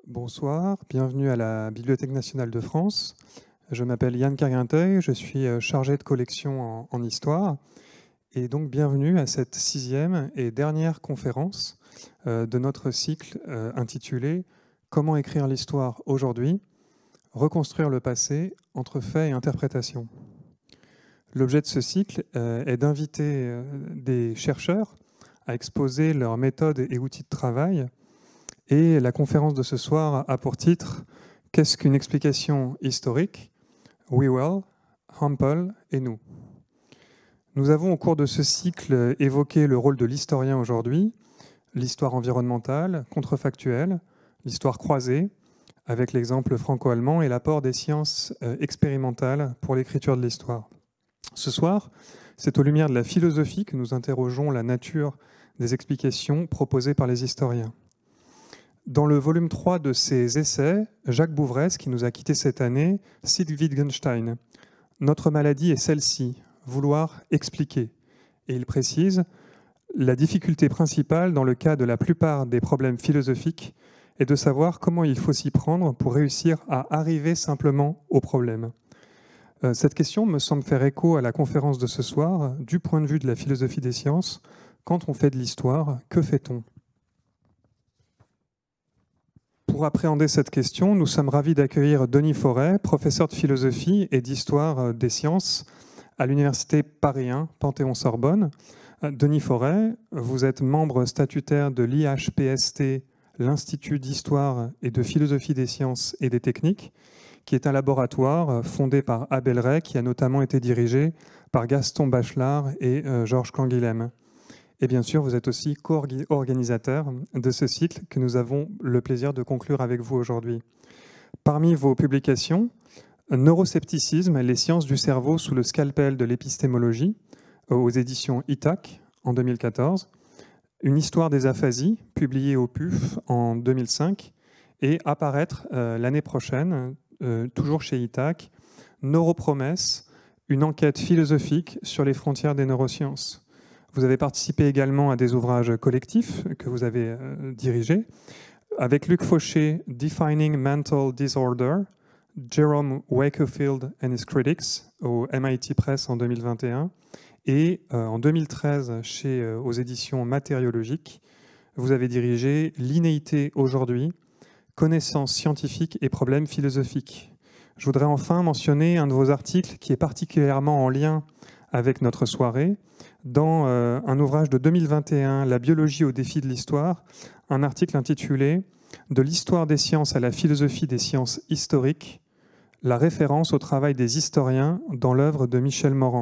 Bonsoir, bienvenue à la Bibliothèque nationale de France. Je m'appelle Yann Carguinteuil, je suis chargé de collection en histoire. Et donc bienvenue à cette 6e et dernière conférence de notre cycle intitulé « Comment écrire l'histoire aujourd'hui? Reconstruire le passé entre faits et interprétation ». L'objet de ce cycle est d'inviter des chercheurs à exposer leurs méthodes et outils de travail. Et la conférence de ce soir a pour titre « Qu'est-ce qu'une explication historique? Whewell, Hampel et nous ». Nous avons au cours de ce cycle évoqué le rôle de l'historien aujourd'hui, l'histoire environnementale, contrefactuelle, l'histoire croisée, avec l'exemple franco-allemand et l'apport des sciences expérimentales pour l'écriture de l'histoire. Ce soir, c'est aux lumières de la philosophie que nous interrogeons la nature des explications proposées par les historiens. Dans le volume 3 de ses essais, Jacques Bouvresse, qui nous a quittés cette année, cite Wittgenstein. « Notre maladie est celle-ci, vouloir expliquer ». Et il précise « La difficulté principale dans le cas de la plupart des problèmes philosophiques est de savoir comment il faut s'y prendre pour réussir à arriver simplement au problème ». Cette question me semble faire écho à la conférence de ce soir. Du point de vue de la philosophie des sciences, quand on fait de l'histoire, que fait-on ? Pour appréhender cette question, nous sommes ravis d'accueillir Denis Forêt, professeur de philosophie et d'histoire des sciences à l'Université Paris 1, Panthéon-Sorbonne. Denis Forêt, vous êtes membre statutaire de l'IHPST, l'Institut d'histoire et de philosophie des sciences et des techniques, qui est un laboratoire fondé par Abel Ray, qui a notamment été dirigé par Gaston Bachelard et Georges Canguilhem. Et bien sûr, vous êtes aussi co-organisateur de ce cycle que nous avons le plaisir de conclure avec vous aujourd'hui. Parmi vos publications, Neuroscepticisme, les sciences du cerveau sous le scalpel de l'épistémologie, aux éditions Itac en 2014, Une histoire des aphasies, publiée au PUF en 2005, et apparaître l'année prochaine, toujours chez Itac, Neuropromesses, une enquête philosophique sur les frontières des neurosciences. Vous avez participé également à des ouvrages collectifs que vous avez dirigés. Avec Luc Fauché, Defining Mental Disorder, Jerome Wakefield and His Critics, au MIT Press en 2021. Et en 2013, aux éditions Matériologiques, vous avez dirigé L'innéité aujourd'hui, connaissances scientifiques et problèmes philosophiques. Je voudrais enfin mentionner un de vos articles qui est particulièrement en lien avec notre soirée, dans un ouvrage de 2021, La biologie au défi de l'histoire, un article intitulé « De l'histoire des sciences à la philosophie des sciences historiques, la référence au travail des historiens dans l'œuvre de Michel Morange ».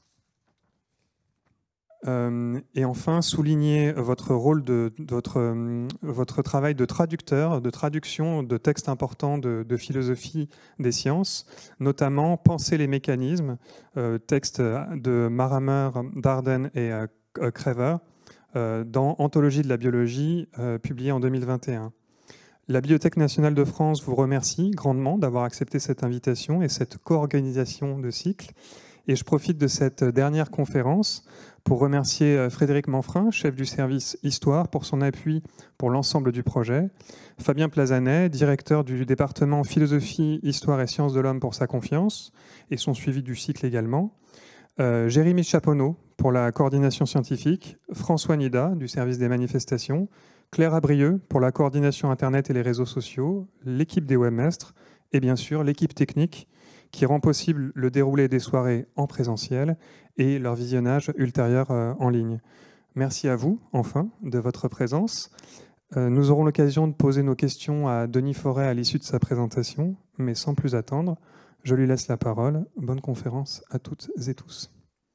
Et enfin, souligner votre rôle, votre travail de traducteur, de traduction de textes importants de philosophie des sciences, notamment Penser les mécanismes, texte de Marhammer, Darden et Crever, dans Anthologie de la biologie, publié en 2021. La Bibliothèque nationale de France vous remercie grandement d'avoir accepté cette invitation et cette co-organisation de cycle. Et je profite de cette dernière conférence pour remercier Frédéric Manfrin, chef du service Histoire, pour son appui pour l'ensemble du projet, Fabien Plazanet, directeur du département Philosophie, Histoire et Sciences de l'Homme, pour sa confiance et son suivi du cycle également, Jérémy Chaponneau pour la coordination scientifique, François Nida du service des manifestations, Claire Abrieux pour la coordination Internet et les réseaux sociaux, l'équipe des webmestres et bien sûr l'équipe technique qui rend possible le déroulé des soirées en présentiel et leur visionnage ultérieur en ligne. Merci à vous, enfin, de votre présence. Nous aurons l'occasion de poser nos questions à Denis Forêt à l'issue de sa présentation, mais sans plus attendre, je lui laisse la parole. Bonne conférence à toutes et tous.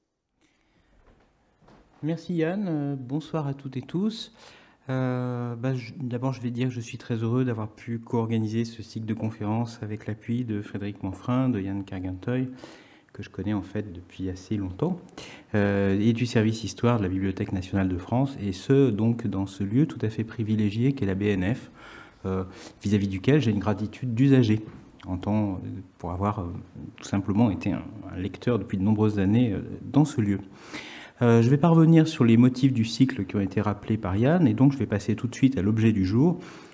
Merci Yann, bonsoir à toutes et tous. D'abord, je vais dire que je suis très heureux d'avoir pu co-organiser ce cycle de conférences avec l'appui de Frédéric Manfrin, de Yann Carguinteuil, que je connais en fait depuis assez longtemps, et du service Histoire de la Bibliothèque nationale de France, et ce, donc, dans ce lieu tout à fait privilégié qu'est la BNF, vis-à-vis duquel j'ai une gratitude d'usager, pour avoir tout simplement été un lecteur depuis de nombreuses années dans ce lieu. Je ne vais pas revenir sur les motifs du cycle qui ont été rappelés par Yann, et donc je vais passer tout de suite à l'objet du jour,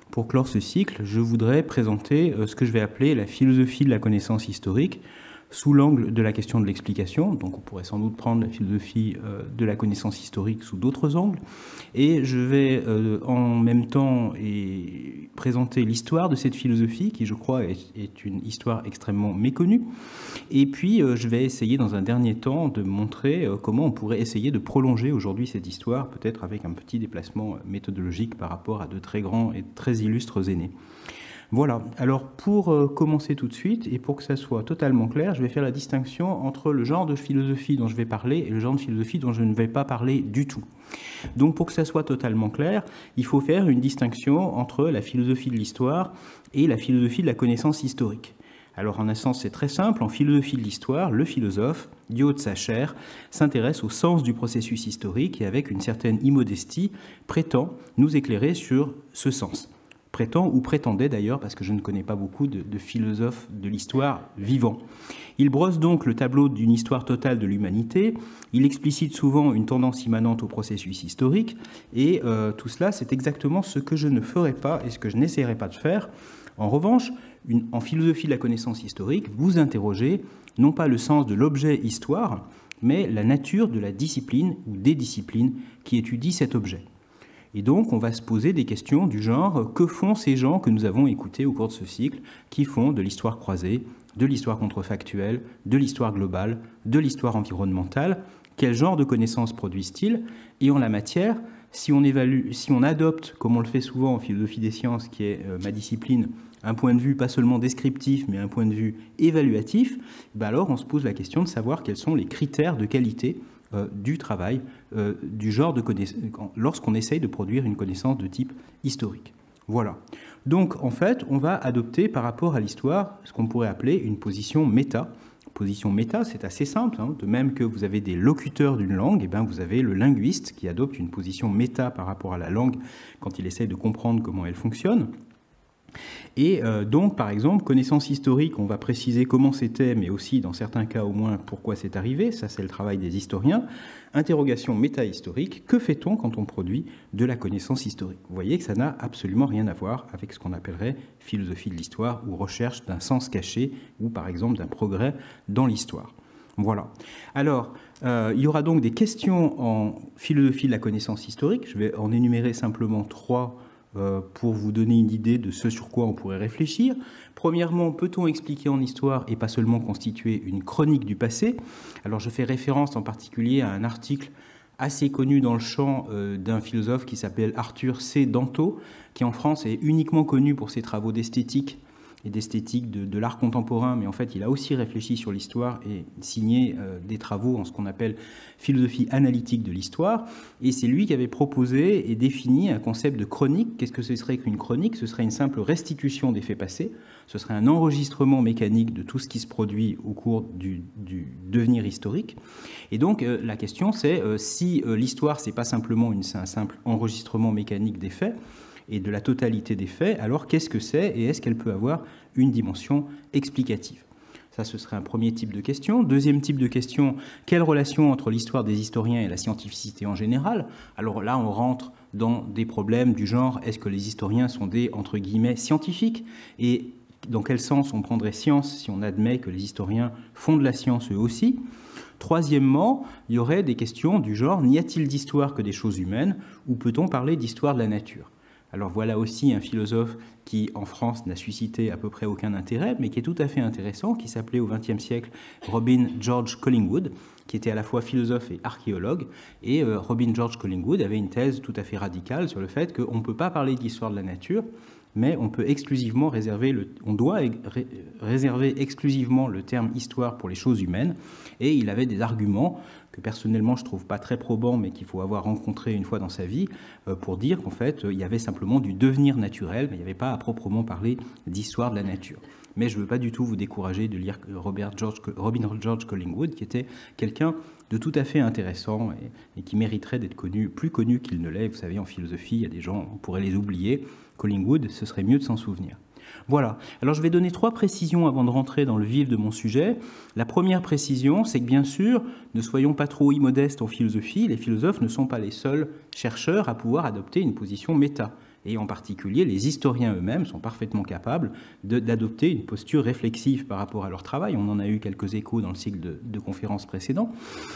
Pour clore ce cycle, je voudrais présenter ce que je vais appeler la philosophie de la connaissance historique sous l'angle de la question de l'explication. Donc on pourrait sans doute prendre la philosophie de la connaissance historique sous d'autres angles. Et je vais en même temps présenter l'histoire de cette philosophie, qui je crois est une histoire extrêmement méconnue. Et puis je vais essayer dans un dernier temps de montrer comment on pourrait essayer de prolonger aujourd'hui cette histoire, peut-être avec un petit déplacement méthodologique par rapport à de très grands et très illustres aînés. Voilà, alors pour commencer tout de suite, et pour que ça soit totalement clair, je vais faire la distinction entre le genre de philosophie dont je vais parler et le genre de philosophie dont je ne vais pas parler du tout. Donc pour que ça soit totalement clair, il faut faire une distinction entre la philosophie de l'histoire et la philosophie de la connaissance historique. Alors en un sens c'est très simple, en philosophie de l'histoire, le philosophe, du haut de sa chair, s'intéresse au sens du processus historique et avec une certaine immodestie prétend nous éclairer sur ce sens. Prétend ou prétendait d'ailleurs, parce que je ne connais pas beaucoup de philosophes de l'histoire vivants. Il brosse donc le tableau d'une histoire totale de l'humanité, il explicite souvent une tendance immanente au processus historique, et tout cela, c'est exactement ce que je ne ferai pas et ce que je n'essaierai pas de faire. En revanche, en philosophie de la connaissance historique, vous interrogez non pas le sens de l'objet histoire, mais la nature de la discipline ou des disciplines qui étudient cet objet. Et donc, on va se poser des questions du genre, que font ces gens que nous avons écoutés au cours de ce cycle, qui font de l'histoire croisée, de l'histoire contrefactuelle, de l'histoire globale, de l'histoire environnementale, quel genre de connaissances produisent-ils? Et en la matière, si on adopte, comme on le fait souvent en philosophie des sciences, qui est ma discipline, un point de vue pas seulement descriptif, mais un point de vue évaluatif, alors on se pose la question de savoir quels sont les critères de qualité du travail, du genre de connaissance, lorsqu'on essaye de produire une connaissance de type historique. Voilà. Donc, en fait, on va adopter par rapport à l'histoire ce qu'on pourrait appeler une position méta. Position méta, c'est assez simple. Hein. De même que vous avez des locuteurs d'une langue, et bien vous avez le linguiste qui adopte une position méta par rapport à la langue quand il essaye de comprendre comment elle fonctionne. Et donc, par exemple, connaissance historique, on va préciser comment c'était, mais aussi, dans certains cas au moins, pourquoi c'est arrivé. Ça, c'est le travail des historiens. Interrogation métahistorique, que fait-on quand on produit de la connaissance historique? Vous voyez que ça n'a absolument rien à voir avec ce qu'on appellerait philosophie de l'histoire ou recherche d'un sens caché ou, par exemple, d'un progrès dans l'histoire. Voilà. Alors, il y aura donc des questions en philosophie de la connaissance historique. Je vais en énumérer simplement 3 pour vous donner une idée de ce sur quoi on pourrait réfléchir. Premièrement, peut-on expliquer en histoire et pas seulement constituer une chronique du passé? Alors je fais référence en particulier à un article assez connu dans le champ d'un philosophe qui s'appelle Arthur C. Danto, qui en France est uniquement connu pour ses travaux d'esthétique et d'esthétique de l'art contemporain, mais en fait il a aussi réfléchi sur l'histoire et signé des travaux en ce qu'on appelle philosophie analytique de l'histoire, et c'est lui qui avait proposé et défini un concept de chronique. Qu'est-ce que ce serait qu'une chronique? Ce serait une simple restitution des faits passés, ce serait un enregistrement mécanique de tout ce qui se produit au cours du devenir historique. Et donc la question c'est si l'histoire c'est pas simplement un simple enregistrement mécanique des faits, et de la totalité des faits, alors qu'est-ce que c'est et est-ce qu'elle peut avoir une dimension explicative? Ça, ce serait un premier type de question. Deuxième type de question, quelle relation entre l'histoire des historiens et la scientificité en général? Alors là, on rentre dans des problèmes du genre, est-ce que les historiens sont des, entre guillemets, scientifiques? Et dans quel sens on prendrait science si on admet que les historiens font de la science eux aussi? Troisièmement, il y aurait des questions du genre, n'y a-t-il d'histoire que des choses humaines, ou peut-on parler d'histoire de la nature? Alors voilà aussi un philosophe qui, en France, n'a suscité à peu près aucun intérêt, mais qui est tout à fait intéressant, qui s'appelait au XXe siècle Robin George Collingwood, qui était à la fois philosophe et archéologue. Et Robin George Collingwood avait une thèse tout à fait radicale sur le fait qu'on ne peut pas parler d'histoire de la nature, mais on peut exclusivement on doit réserver exclusivement le terme histoire pour les choses humaines. Et il avait des arguments que personnellement je ne trouve pas très probants, mais qu'il faut avoir rencontré une fois dans sa vie, pour dire qu'en fait, il y avait simplement du devenir naturel, mais il n'y avait pas à proprement parler d'histoire de la nature. Mais je ne veux pas du tout vous décourager de lire Robin George Collingwood, qui était quelqu'un de tout à fait intéressant et qui mériterait d'être plus connu qu'il ne l'est. Vous savez, en philosophie, il y a des gens, on pourrait les oublier. Collingwood, ce serait mieux de s'en souvenir. Voilà. Alors je vais donner 3 précisions avant de rentrer dans le vif de mon sujet. La première précision, c'est que bien sûr, ne soyons pas trop immodestes en philosophie, les philosophes ne sont pas les seuls chercheurs à pouvoir adopter une position méta. Et en particulier, les historiens eux-mêmes sont parfaitement capables d'adopter une posture réflexive par rapport à leur travail. On en a eu quelques échos dans le cycle de conférences précédent.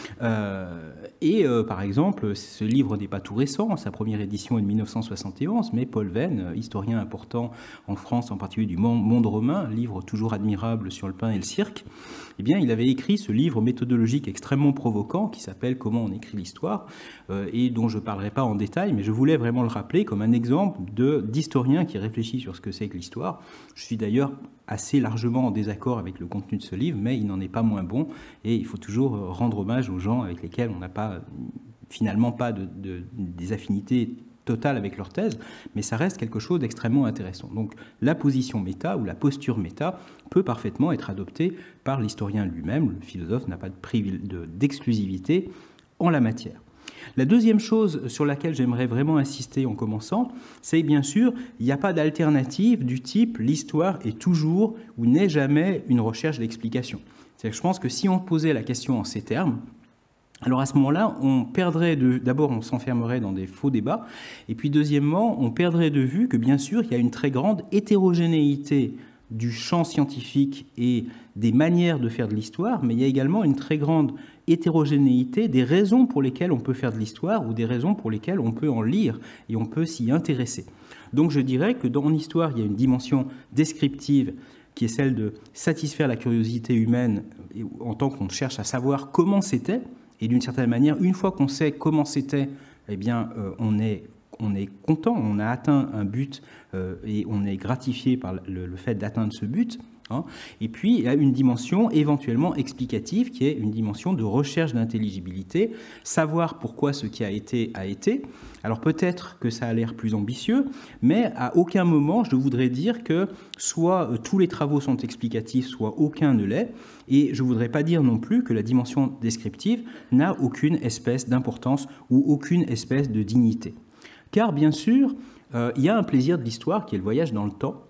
Par exemple, ce livre n'est pas tout récent, sa première édition est de 1971, mais Paul Venn, historien important en France, en particulier du monde romain, livre toujours admirable sur le pain et le cirque, eh bien, il avait écrit ce livre méthodologique extrêmement provoquant qui s'appelle « Comment on écrit l'histoire » et dont je ne parlerai pas en détail, mais je voulais vraiment le rappeler comme un exemple d'historien qui réfléchit sur ce que c'est que l'histoire. Je suis d'ailleurs assez largement en désaccord avec le contenu de ce livre, mais il n'en est pas moins bon, et il faut toujours rendre hommage aux gens avec lesquels on n'a pas, finalement pas des affinités totales avec leur thèse, mais ça reste quelque chose d'extrêmement intéressant. Donc la position méta ou la posture méta peut parfaitement être adoptée par l'historien lui-même. Le philosophe n'a pas d'exclusivité en la matière. La deuxième chose sur laquelle j'aimerais vraiment insister en commençant, c'est que bien sûr, il n'y a pas d'alternative du type « l'histoire est toujours ou n'est jamais une recherche d'explication ». C'est-à-dire que je pense que si on posait la question en ces termes, alors à ce moment-là, on perdrait d'abord, on s'enfermerait dans des faux débats, et puis deuxièmement, on perdrait de vue que bien sûr, il y a une très grande hétérogénéité du champ scientifique et des manières de faire de l'histoire, mais il y a également une très grande hétérogénéité des raisons pour lesquelles on peut faire de l'histoire ou des raisons pour lesquelles on peut en lire et on peut s'y intéresser. Donc je dirais que dans l'histoire, il y a une dimension descriptive qui est celle de satisfaire la curiosité humaine en tant qu'on cherche à savoir comment c'était. Et d'une certaine manière, une fois qu'on sait comment c'était, eh bien, on est content, on a atteint un but et on est gratifié par le fait d'atteindre ce but. Hein. Et puis, il y a une dimension éventuellement explicative qui est une dimension de recherche d'intelligibilité, savoir pourquoi ce qui a été a été. Alors peut-être que ça a l'air plus ambitieux, mais à aucun moment je voudrais dire que soit tous les travaux sont explicatifs, soit aucun ne l'est. Et je ne voudrais pas dire non plus que la dimension descriptive n'a aucune espèce d'importance ou aucune espèce de dignité. Car bien sûr, il y a un plaisir de l'histoire qui est le voyage dans le temps.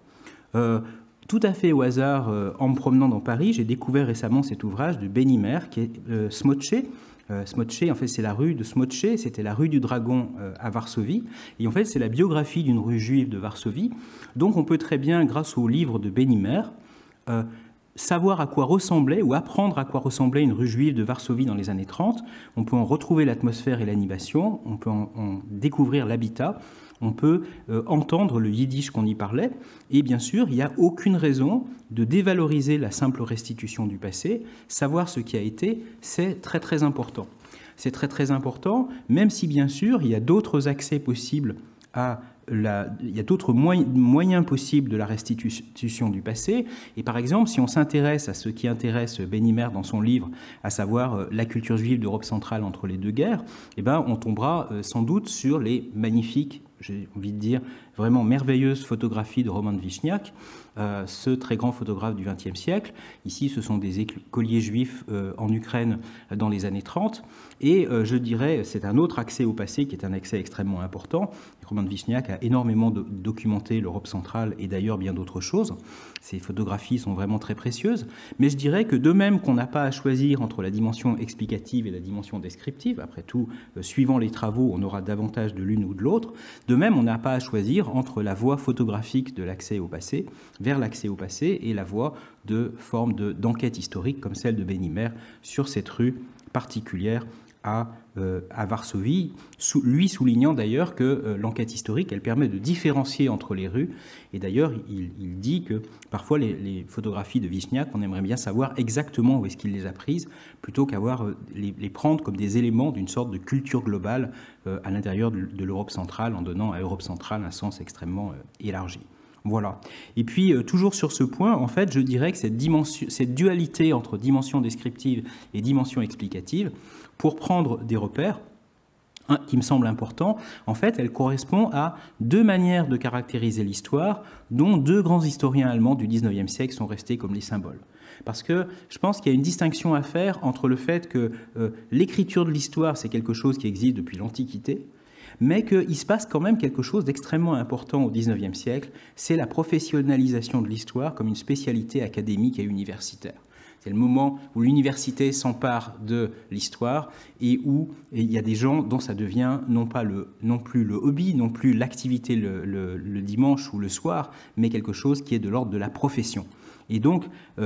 Tout à fait au hasard, en me promenant dans Paris, j'ai découvert récemment cet ouvrage de Bennimer qui est Smocce. Smocce, en fait, c'est la rue de Smocce, c'était la rue du Dragon à Varsovie. Et en fait, c'est la biographie d'une rue juive de Varsovie. Donc, on peut très bien, grâce au livre de Bennimer, savoir à quoi ressemblait ou apprendre à quoi ressemblait une rue juive de Varsovie dans les années 30. On peut en retrouver l'atmosphère et l'animation, on peut en découvrir l'habitat, on peut entendre le yiddish qu'on y parlait. Et bien sûr, il n'y a aucune raison de dévaloriser la simple restitution du passé. Savoir ce qui a été, c'est très très important. C'est très très important, même si bien sûr, il y a d'autres accès possibles il y a d'autres moyens possibles de la restitution du passé. Et par exemple, si on s'intéresse à ce qui intéresse Bennimer dans son livre, à savoir la culture juive d'Europe centrale entre les deux guerres, eh ben, on tombera sans doute sur les magnifiques, j'ai envie de dire, vraiment merveilleuses photographies de Roman Vishniak, ce très grand photographe du XXe siècle. Ici, ce sont des écoliers juifs en Ukraine dans les années 30. Et je dirais, c'est un autre accès au passé qui est un accès extrêmement important. Roman Vishniak a énormément documenté l'Europe centrale et d'ailleurs bien d'autres choses. Ces photographies sont vraiment très précieuses. Mais je dirais que de même qu'on n'a pas à choisir entre la dimension explicative et la dimension descriptive, après tout, suivant les travaux, on aura davantage de l'une ou de l'autre, de même on n'a pas à choisir entre la voie photographique de l'accès au passé, vers l'accès au passé, et la voie de forme d'enquête historique comme celle de Bennimer sur cette rue particulière à Varsovie, lui soulignant d'ailleurs que l'enquête historique, elle permet de différencier entre les rues. Et d'ailleurs, il dit que parfois les photographies de Vishniak, on aimerait bien savoir exactement où est-ce qu'il les a prises, plutôt qu'avoir les prendre comme des éléments d'une sorte de culture globale à l'intérieur de l'Europe centrale, en donnant à l'Europe centrale un sens extrêmement élargi. Voilà. Et puis, toujours sur ce point, en fait, je dirais que cette dualité entre dimension descriptive et dimension explicative, pour prendre des repères, qui me semble important, en fait, elle correspond à deux manières de caractériser l'histoire, dont deux grands historiens allemands du XIXe siècle sont restés comme les symboles. Parce que je pense qu'il y a une distinction à faire entre le fait que l'écriture de l'histoire, c'est quelque chose qui existe depuis l'Antiquité, mais qu'il se passe quand même quelque chose d'extrêmement important au XIXe siècle, c'est la professionnalisation de l'histoire comme une spécialité académique et universitaire. C'est le moment où l'université s'empare de l'histoire et où il y a des gens dont ça devient non plus le hobby, non plus l'activité le dimanche ou le soir, mais quelque chose qui est de l'ordre de la profession. Et donc,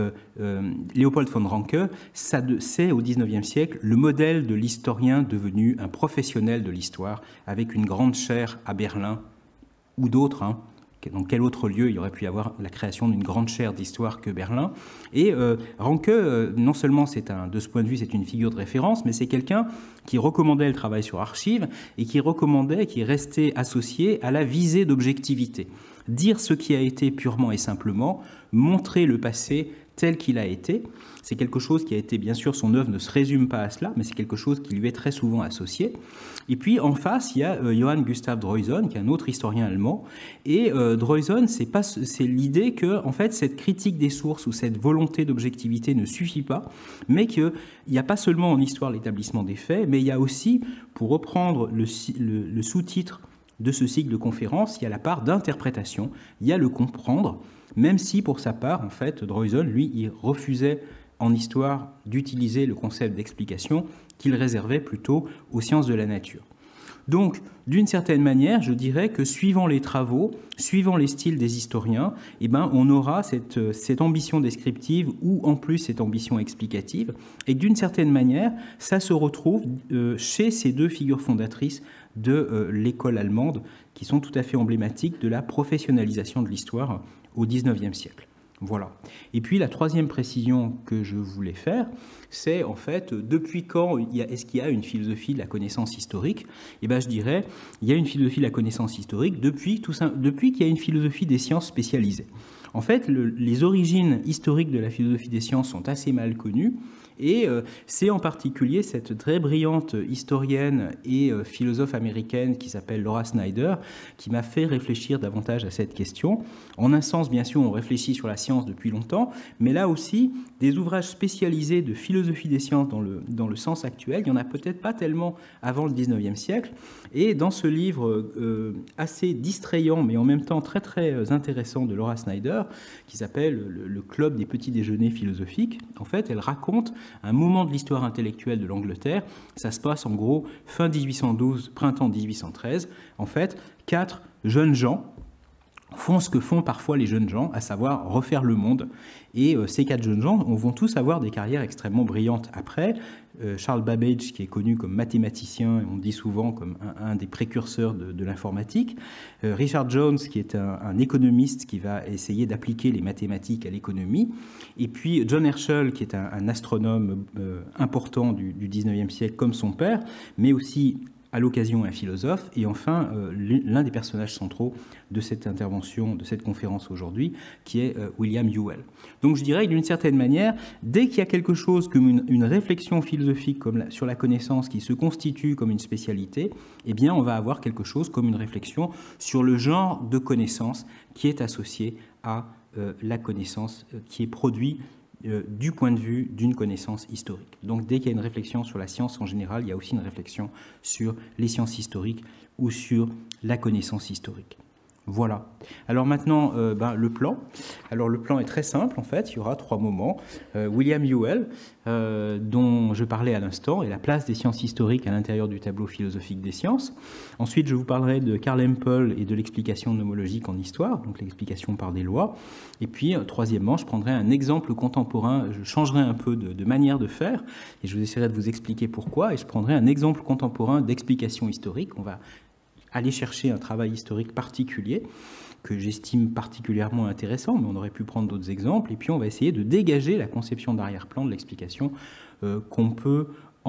Léopold von Ranke, c'est au XIXe siècle le modèle de l'historien devenu un professionnel de l'histoire, avec une grande chaire à Berlin ou d'autres, hein. Dans quel autre lieu il y aurait pu y avoir la création d'une grande chaire d'histoire que Berlin. Et Ranke, non seulement de ce point de vue, c'est une figure de référence, mais c'est quelqu'un qui recommandait le travail sur archives et qui restait associé à la visée d'objectivité. Dire ce qui a été purement et simplement, montrer le passé tel qu'il a été, c'est quelque chose qui a été, bien sûr, son œuvre ne se résume pas à cela, mais c'est quelque chose qui lui est très souvent associé. Et puis, en face, il y a Johann Gustav Droysen, qui est un autre historien allemand. Et Droysen, c'est l'idée que, en fait, cette critique des sources ou cette volonté d'objectivité ne suffit pas, mais qu'il n'y a pas seulement en histoire l'établissement des faits, mais il y a aussi, pour reprendre le sous-titre de ce cycle de conférences, il y a la part d'interprétation, il y a le comprendre, même si, pour sa part, en fait, Droysen, lui, il refusait en histoire d'utiliser le concept d'explication qu'il réservait plutôt aux sciences de la nature. Donc, d'une certaine manière, je dirais que suivant les travaux, suivant les styles des historiens, on aura cette ambition descriptive ou en plus cette ambition explicative. Et d'une certaine manière, ça se retrouve chez ces deux figures fondatrices de l'école allemande qui sont tout à fait emblématiques de la professionnalisation de l'histoire au XIXe siècle. Voilà. Et puis la troisième précision que je voulais faire, c'est en fait depuis quand est-ce qu'il y a une philosophie de la connaissance historique ? Je dirais il y a une philosophie de la connaissance historique depuis qu'il y a une philosophie des sciences spécialisées. En fait, les origines historiques de la philosophie des sciences sont assez mal connues. Et c'est en particulier cette très brillante historienne et philosophe américaine qui s'appelle Laura Snyder qui m'a fait réfléchir davantage à cette question. En un sens, bien sûr, on réfléchit sur la science depuis longtemps, mais là aussi, des ouvrages spécialisés de philosophie des sciences dans le sens actuel, il n'y en a peut-être pas tellement avant le XIXe siècle. Et dans ce livre assez distrayant, mais en même temps très très intéressant de Laura Snyder, qui s'appelle le Club des petits déjeuners philosophiques, en fait, elle raconte un moment de l'histoire intellectuelle de l'Angleterre. Ça se passe en gros fin 1812, printemps 1813. En fait, 4 jeunes gens font ce que font parfois les jeunes gens, à savoir refaire le monde. Et ces 4 jeunes gens vont tous avoir des carrières extrêmement brillantes après. Charles Babbage, qui est connu comme mathématicien, et on dit souvent comme un des précurseurs de l'informatique. Richard Jones, qui est un économiste qui va essayer d'appliquer les mathématiques à l'économie. Et puis John Herschel, qui est un astronome important du 19e siècle, comme son père, mais aussi à l'occasion un philosophe, et enfin l'un des personnages centraux de cette intervention, de cette conférence aujourd'hui, qui est William Whewell. Donc je dirais que d'une certaine manière, dès qu'il y a quelque chose comme une réflexion philosophique sur la connaissance qui se constitue comme une spécialité, eh bien on va avoir quelque chose comme une réflexion sur le genre de connaissance qui est associé à la connaissance qui est produite du point de vue d'une connaissance historique. Donc dès qu'il y a une réflexion sur la science en général, il y a aussi une réflexion sur les sciences historiques ou sur la connaissance historique. Voilà. Alors maintenant, le plan. Alors le plan est très simple en fait, il y aura 3 moments. William Whewell, dont je parlais à l'instant, et la place des sciences historiques à l'intérieur du tableau philosophique des sciences. Ensuite, je vous parlerai de Karl Hempel et de l'explication nomologique en histoire, donc l'explication par des lois. Et puis, troisièmement, je prendrai un exemple contemporain, je changerai un peu de manière de faire, et je vous essaierai de vous expliquer pourquoi, et je prendrai un exemple contemporain d'explication historique. On va aller chercher un travail historique particulier que j'estime particulièrement intéressant, mais on aurait pu prendre d'autres exemples, et puis on va essayer de dégager la conception d'arrière-plan de l'explication qu'on peut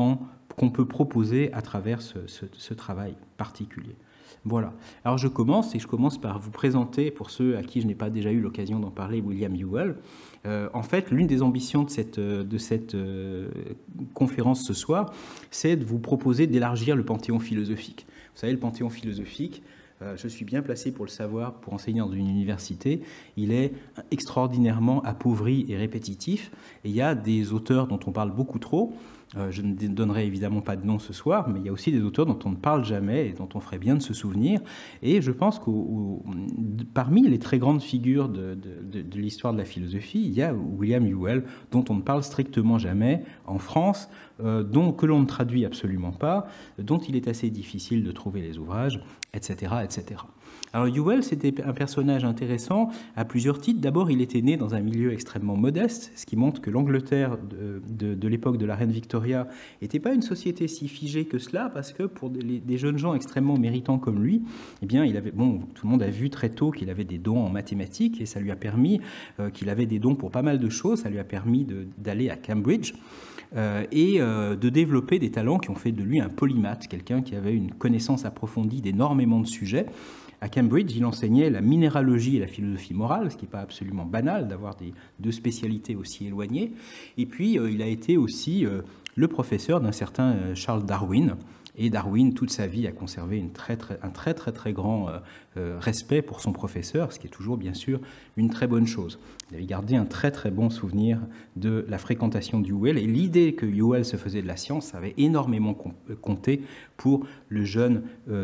proposer à travers ce travail particulier. Voilà. Alors je commence par vous présenter, pour ceux à qui je n'ai pas déjà eu l'occasion d'en parler, William Whewell. En fait, l'une des ambitions de cette conférence ce soir, c'est de vous proposer d'élargir le panthéon philosophique. Vous savez, le panthéon philosophique, je suis bien placé pour le savoir, pour enseigner dans une université, il est extraordinairement appauvri et répétitif. Et il y a des auteurs dont on parle beaucoup trop. Je ne donnerai évidemment pas de nom ce soir, mais il y a aussi des auteurs dont on ne parle jamais et dont on ferait bien de se souvenir. Et je pense que parmi les très grandes figures de l'histoire de la philosophie, il y a William Whewell, dont on ne parle strictement jamais en France, que l'on ne traduit absolument pas, dont il est assez difficile de trouver les ouvrages, etc., etc. Alors Whewell, c'était un personnage intéressant à plusieurs titres. D'abord, il était né dans un milieu extrêmement modeste, ce qui montre que l'Angleterre de l'époque de la reine Victoria n'était pas une société si figée que cela, parce que pour des jeunes gens extrêmement méritants comme lui, eh bien, tout le monde a vu très tôt qu'il avait des dons en mathématiques, et ça lui a permis, qu'il avait des dons pour pas mal de choses, ça lui a permis d'aller à Cambridge, et de développer des talents qui ont fait de lui un polymathe, quelqu'un qui avait une connaissance approfondie d'énormément de sujets. À Cambridge, il enseignait la minéralogie et la philosophie morale, ce qui n'est pas absolument banal d'avoir deux spécialités aussi éloignées. Et puis, il a été aussi le professeur d'un certain Charles Darwin. Et Darwin, toute sa vie, a conservé un très grand respect pour son professeur, ce qui est toujours, bien sûr, une très bonne chose. Il avait gardé un très bon souvenir de la fréquentation de Whewell, et l'idée que Whewell se faisait de la science avait énormément compté pour le jeune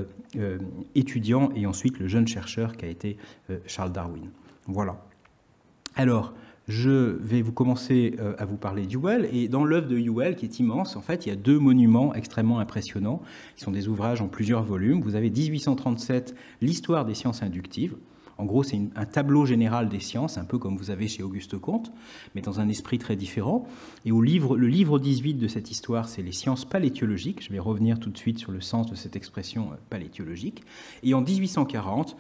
étudiant et ensuite le jeune chercheur qu'a été Charles Darwin. Voilà. Alors, je vais commencer à vous parler de Whewell. Et dans l'œuvre de Whewell, qui est immense, en fait, il y a deux monuments extrêmement impressionnants, qui sont des ouvrages en plusieurs volumes. Vous avez 1837, l'histoire des sciences inductives. En gros, c'est un tableau général des sciences, un peu comme vous avez chez Auguste Comte, mais dans un esprit très différent. Et le livre 18 de cette histoire, c'est les sciences palétiologiques. Je vais revenir tout de suite sur le sens de cette expression palétiologique. Et en 1840,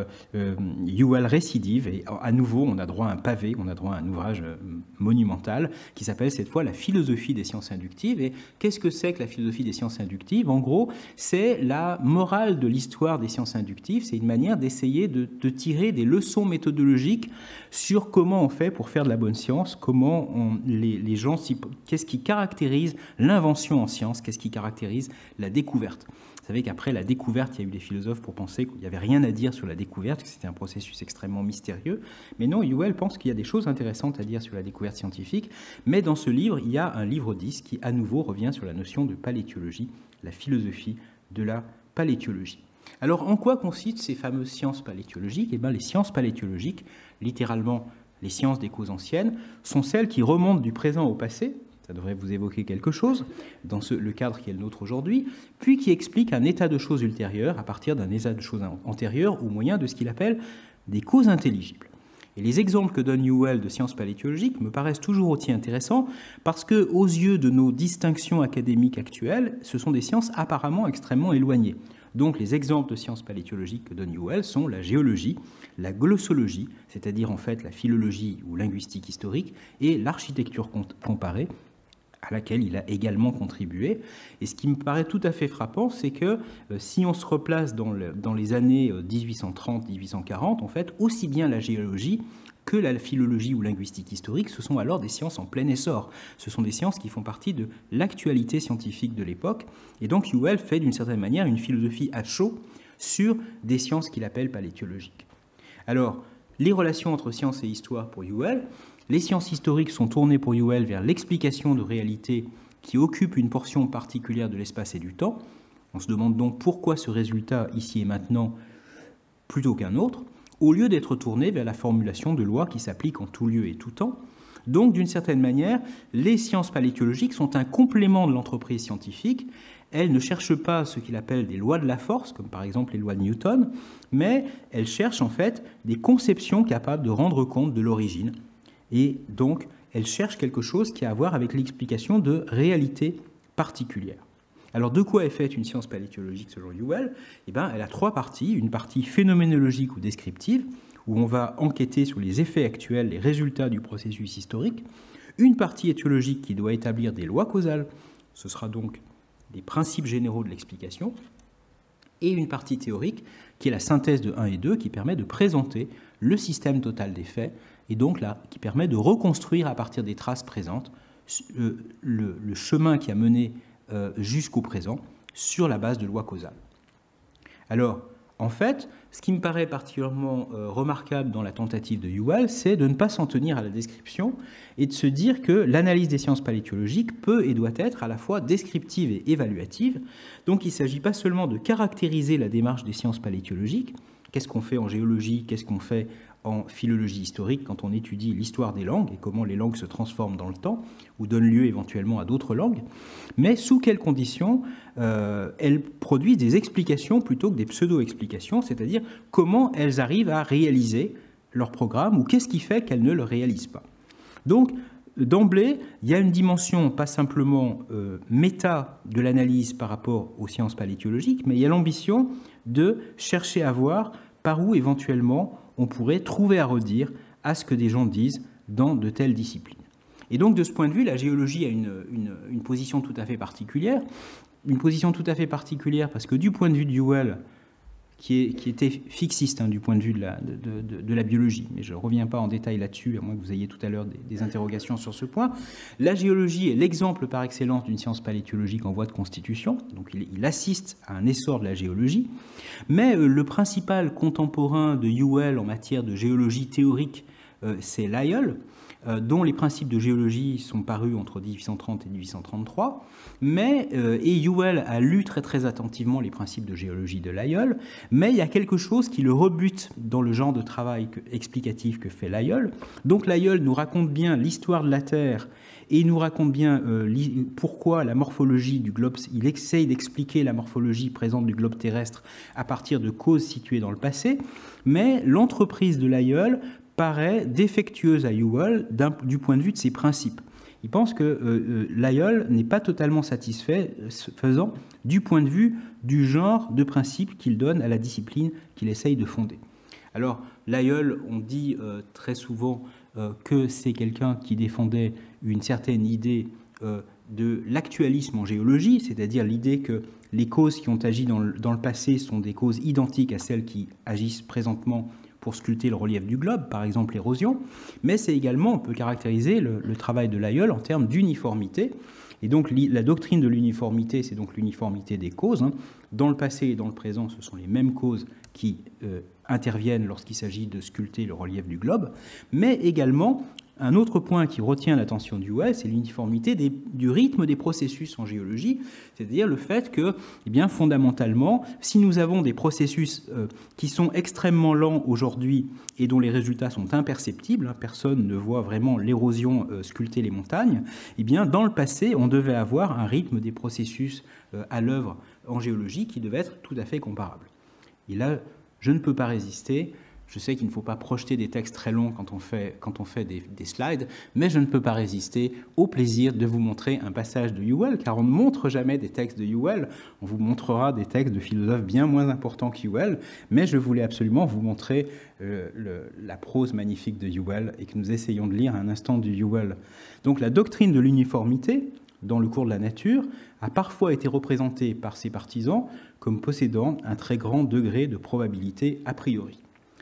Whewell récidive, et à nouveau, on a droit à un pavé, on a droit à un ouvrage monumental, qui s'appelle cette fois la philosophie des sciences inductives. Et qu'est-ce que c'est que la philosophie des sciences inductives? En gros, c'est la morale de l'histoire des sciences inductives. C'est une manière d'essayer de tirer des leçons méthodologiques sur comment on fait pour faire de la bonne science, comment les gens, qu'est-ce qui caractérise l'invention en science, qu'est-ce qui caractérise la découverte. Vous savez qu'après la découverte, il y a eu des philosophes pour penser qu'il n'y avait rien à dire sur la découverte, que c'était un processus extrêmement mystérieux. Mais non, Whewell pense qu'il y a des choses intéressantes à dire sur la découverte scientifique. Mais dans ce livre, il y a un livre 10 qui, à nouveau, revient sur la notion de palétiologie, la philosophie de la palétiologie. Alors, en quoi consistent ces fameuses sciences palétiologiques? Eh bien, les sciences palétiologiques, littéralement les sciences des causes anciennes, sont celles qui remontent du présent au passé. Ça devrait vous évoquer quelque chose dans le cadre qui est le nôtre aujourd'hui, puis qui expliquent un état de choses ultérieur à partir d'un état de choses antérieur au moyen de ce qu'il appelle des causes intelligibles. Et les exemples que donne Whewell de sciences palétiologiques me paraissent toujours aussi intéressants parce que, aux yeux de nos distinctions académiques actuelles, ce sont des sciences apparemment extrêmement éloignées. Donc les exemples de sciences palétiologiques que donne Whewell sont la géologie, la glossologie, c'est-à-dire en fait la philologie ou linguistique historique, et l'architecture comparée, à laquelle il a également contribué. Et ce qui me paraît tout à fait frappant, c'est que si on se replace dans les années 1830-1840, en fait, aussi bien la géologie que la philologie ou linguistique historique, ce sont alors des sciences en plein essor. Ce sont des sciences qui font partie de l'actualité scientifique de l'époque. Et donc Whewell fait d'une certaine manière une philosophie à chaud sur des sciences qu'il appelle palétiologiques. Alors, les relations entre science et histoire pour Whewell, les sciences historiques sont tournées pour Whewell vers l'explication de réalités qui occupent une portion particulière de l'espace et du temps. On se demande donc pourquoi ce résultat ici et maintenant plutôt qu'un autre, au lieu d'être tourné vers la formulation de lois qui s'appliquent en tout lieu et tout temps. Donc, d'une certaine manière, les sciences palétiologiques sont un complément de l'entreprise scientifique. Elles ne cherchent pas ce qu'il appelle des lois de la force, comme par exemple les lois de Newton, mais elles cherchent en fait des conceptions capables de rendre compte de l'origine. Et donc, elles cherchent quelque chose qui a à voir avec l'explication de réalités particulières. Alors, de quoi est faite une science palétiologique selon Whewell? Eh bien, elle a trois parties. Une partie phénoménologique ou descriptive, où on va enquêter sur les effets actuels, les résultats du processus historique. Une partie étiologique qui doit établir des lois causales. Ce sera donc des principes généraux de l'explication. Et une partie théorique qui est la synthèse de 1 et 2, qui permet de présenter le système total des faits, et donc là, qui permet de reconstruire à partir des traces présentes le chemin qui a mené jusqu'au présent sur la base de lois causales. Alors, En fait, ce qui me paraît particulièrement remarquable dans la tentative de Whewell, c'est de ne pas s'en tenir à la description et de se dire que l'analyse des sciences paléontologiques peut et doit être à la fois descriptive et évaluative. Donc il ne s'agit pas seulement de caractériser la démarche des sciences paléontologiques. Qu'est-ce qu'on fait en géologie? Qu'est-ce qu'on fait en philologie historique quand on étudie l'histoire des langues et comment les langues se transforment dans le temps ou donnent lieu éventuellement à d'autres langues, mais sous quelles conditions elles produisent des explications plutôt que des pseudo-explications, c'est-à-dire comment elles arrivent à réaliser leur programme ou qu'est-ce qui fait qu'elles ne le réalisent pas. Donc, d'emblée, il y a une dimension pas simplement méta de l'analyse par rapport aux sciences paléontologiques, mais il y a l'ambition de chercher à voir par où éventuellement on pourrait trouver à redire à ce que des gens disent dans de telles disciplines. Et donc, de ce point de vue, la géologie a une position tout à fait particulière. Une position tout à fait particulière parce que du point de vue de Whewell, qui était fixiste du point de vue de la biologie, mais je ne reviens pas en détail là-dessus, à moins que vous ayez tout à l'heure des interrogations sur ce point, la géologie est l'exemple par excellence d'une science paléontologique en voie de constitution, donc il assiste à un essor de la géologie, mais le principal contemporain de Whewell en matière de géologie théorique, c'est Lyell, dont les principes de géologie sont parus entre 1830 et 1833, et Whewell a lu très très attentivement les principes de géologie de Lyell, mais il y a quelque chose qui le rebute dans le genre de travail explicatif que fait Lyell. Donc Lyell nous raconte bien l'histoire de la Terre et il nous raconte bien pourquoi la morphologie du globe, il essaye d'expliquer la morphologie présente du globe terrestre à partir de causes situées dans le passé, mais l'entreprise de Lyell paraît défectueuse à Whewell du point de vue de ses principes. Il pense que Lyell n'est pas totalement satisfaisant du point de vue du genre de principes qu'il donne à la discipline qu'il essaye de fonder. Alors, Lyell, on dit très souvent que c'est quelqu'un qui défendait une certaine idée de l'actualisme en géologie, c'est-à-dire l'idée que les causes qui ont agi dans le passé sont des causes identiques à celles qui agissent présentement pour sculpter le relief du globe, par exemple l'érosion, mais c'est également, on peut caractériser le travail de Lyell en termes d'uniformité. Et donc la doctrine de l'uniformité, c'est donc l'uniformité des causes. Dans le passé et dans le présent, ce sont les mêmes causes qui interviennent lorsqu'il s'agit de sculpter le relief du globe, mais également un autre point qui retient l'attention de Whewell, c'est l'uniformité du rythme des processus en géologie, c'est-à-dire le fait que, fondamentalement, si nous avons des processus qui sont extrêmement lents aujourd'hui et dont les résultats sont imperceptibles, personne ne voit vraiment l'érosion sculpter les montagnes, dans le passé, on devait avoir un rythme des processus à l'œuvre en géologie qui devait être tout à fait comparable. Et là, je ne peux pas résister. Je sais qu'il ne faut pas projeter des textes très longs quand on fait des slides, mais je ne peux pas résister au plaisir de vous montrer un passage de Whewell, car on ne montre jamais des textes de Whewell, on vous montrera des textes de philosophes bien moins importants qu'Whewell, mais je voulais absolument vous montrer la prose magnifique de Whewell et que nous essayons de lire un instant du Whewell. Donc la doctrine de l'uniformité, dans le cours de la nature, a parfois été représentée par ses partisans comme possédant un très grand degré de probabilité a priori.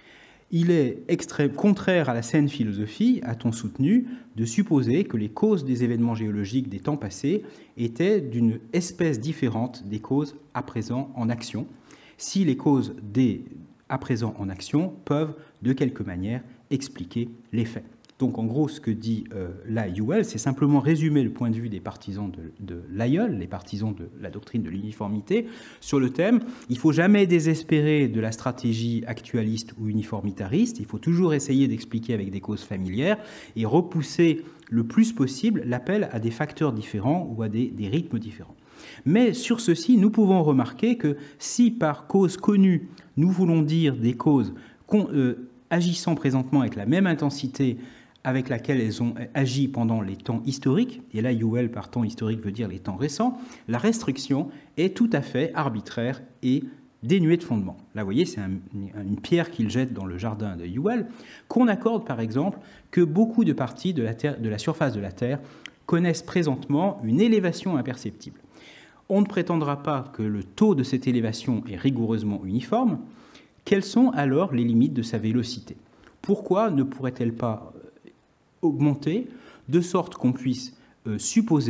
Il est contraire à la saine philosophie, a-t-on soutenu, de supposer que les causes des événements géologiques des temps passés étaient d'une espèce différente des causes à présent en action, si les causes à présent en action peuvent, de quelque manière, expliquer les faits. Donc, en gros, ce que dit là Whewell, c'est simplement résumer le point de vue des partisans de Lyell, les partisans de la doctrine de l'uniformité, sur le thème « Il ne faut jamais désespérer de la stratégie actualiste ou uniformitariste, il faut toujours essayer d'expliquer avec des causes familières et repousser le plus possible l'appel à des facteurs différents ou à des rythmes différents. » Mais sur ceci, nous pouvons remarquer que si par cause connue, nous voulons dire des causes agissant présentement avec la même intensité avec laquelle elles ont agi pendant les temps historiques, et là Whewell par temps historique veut dire les temps récents, la restriction est tout à fait arbitraire et dénuée de fondement. Là, vous voyez, c'est une pierre qu'il jette dans le jardin de Whewell, qu'on accorde par exemple que beaucoup de parties de la surface de la Terre connaissent présentement une élévation imperceptible. On ne prétendra pas que le taux de cette élévation est rigoureusement uniforme. Quelles sont alors les limites de sa vélocité? Pourquoi ne pourrait-elle pas augmenter de sorte qu'on puisse supposer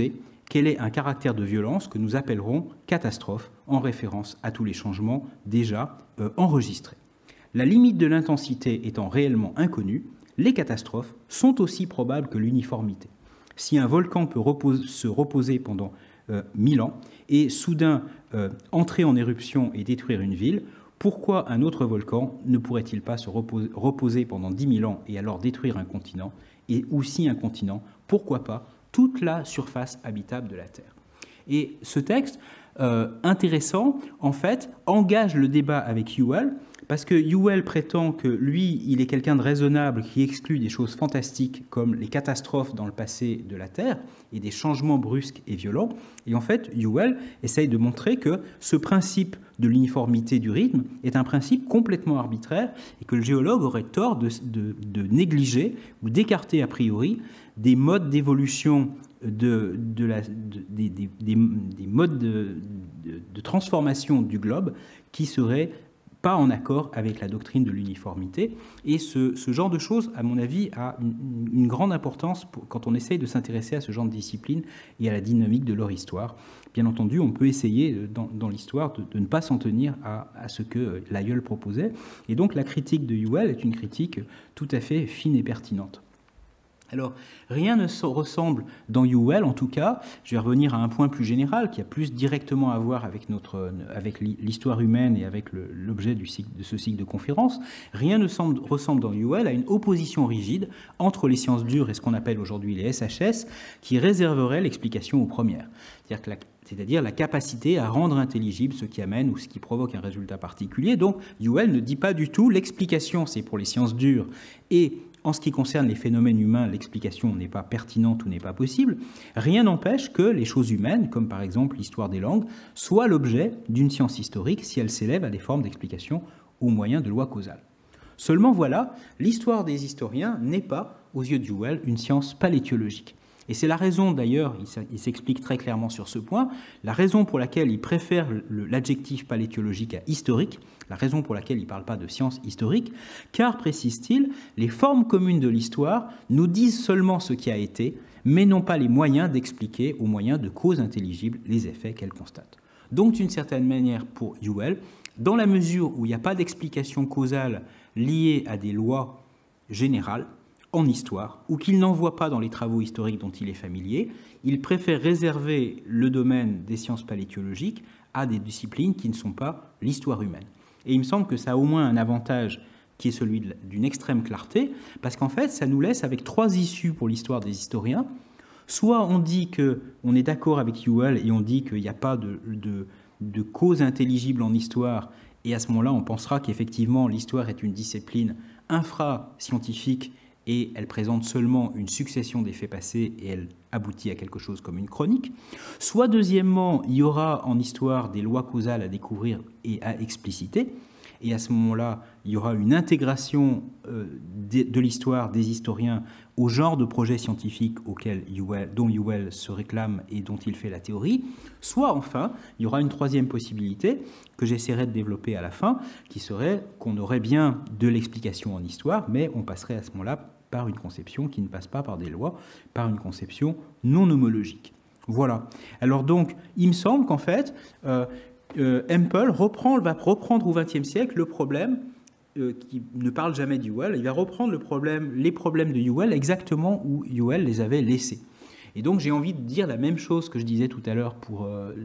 qu'elle ait un caractère de violence que nous appellerons catastrophe, en référence à tous les changements déjà enregistrés. La limite de l'intensité étant réellement inconnue, les catastrophes sont aussi probables que l'uniformité. Si un volcan peut se reposer pendant 1000 ans et soudain entrer en éruption et détruire une ville, pourquoi un autre volcan ne pourrait-il pas se reposer pendant 10 000 ans et alors détruire un continent, et aussi un continent, pourquoi pas toute la surface habitable de la Terre? Et ce texte, intéressant, en fait, engage le débat avec Whewell, parce que Whewell prétend que lui, il est quelqu'un de raisonnable qui exclut des choses fantastiques comme les catastrophes dans le passé de la Terre et des changements brusques et violents. Et en fait, Whewell essaye de montrer que ce principe de l'uniformité du rythme est un principe complètement arbitraire et que le géologue aurait tort de négliger ou d'écarter a priori des modes d'évolution des modes de transformation du globe qui seraient pas en accord avec la doctrine de l'uniformité. Et ce genre de choses, à mon avis, a une grande importance quand on essaye de s'intéresser à ce genre de discipline et à la dynamique de leur histoire. Bien entendu, on peut essayer dans l'histoire de ne pas s'en tenir à ce que Lyell proposait. Et donc la critique de Whewell est une critique tout à fait fine et pertinente. Alors, rien ne ressemble dans Whewell, en tout cas, je vais revenir à un point plus général qui a plus directement à voir avec l'histoire humaine et avec l'objet de ce cycle de conférences. Rien ne ressemble dans Whewell à une opposition rigide entre les sciences dures et ce qu'on appelle aujourd'hui les SHS, qui réserverait l'explication aux premières. C'est-à-dire la capacité à rendre intelligible ce qui amène ou ce qui provoque un résultat particulier. Donc, Whewell ne dit pas du tout l'explication, c'est pour les sciences dures, et en ce qui concerne les phénomènes humains, l'explication n'est pas pertinente ou n'est pas possible. Rien n'empêche que les choses humaines, comme par exemple l'histoire des langues, soient l'objet d'une science historique si elle s'élève à des formes d'explication au moyen de lois causales. Seulement voilà, l'histoire des historiens n'est pas, aux yeux de Whewell, une science palétiologique. Et c'est la raison, d'ailleurs, il s'explique très clairement sur ce point, la raison pour laquelle il préfère l'adjectif palétiologique à historique, la raison pour laquelle il ne parle pas de science historique, car, précise-t-il, les formes communes de l'histoire nous disent seulement ce qui a été, mais n'ont pas les moyens d'expliquer, au moyen de causes intelligibles, les effets qu'elles constatent. Donc, d'une certaine manière, pour Whewell, dans la mesure où il n'y a pas d'explication causale liée à des lois générales, en histoire, ou qu'il n'en voit pas dans les travaux historiques dont il est familier, il préfère réserver le domaine des sciences palétiologiques à des disciplines qui ne sont pas l'histoire humaine. Et il me semble que ça a au moins un avantage qui est celui d'une extrême clarté, parce qu'en fait, ça nous laisse avec trois issues pour l'histoire des historiens. Soit on dit qu'on est d'accord avec Whewell et on dit qu'il n'y a pas de cause intelligible en histoire, et à ce moment-là, on pensera qu'effectivement, l'histoire est une discipline infra-scientifique et elle présente seulement une succession des faits passés et elle aboutit à quelque chose comme une chronique. Soit, deuxièmement, il y aura en histoire des lois causales à découvrir et à expliciter, et à ce moment-là, il y aura une intégration de l'histoire des historiens au genre de projet scientifique dont Whewell se réclame et dont il fait la théorie. Soit, enfin, il y aura une troisième possibilité que j'essaierai de développer à la fin, qui serait qu'on aurait bien de l'explication en histoire, mais on passerait à ce moment-là par une conception qui ne passe pas par des lois, par une conception non homologique. Voilà. Alors donc, il me semble qu'en fait, Hempel va reprendre au XXe siècle le problème qui ne parle jamais de Whewell. Il va reprendre les problèmes de Whewell exactement où Whewell les avait laissés. Et donc j'ai envie de dire la même chose que je disais tout à l'heure pour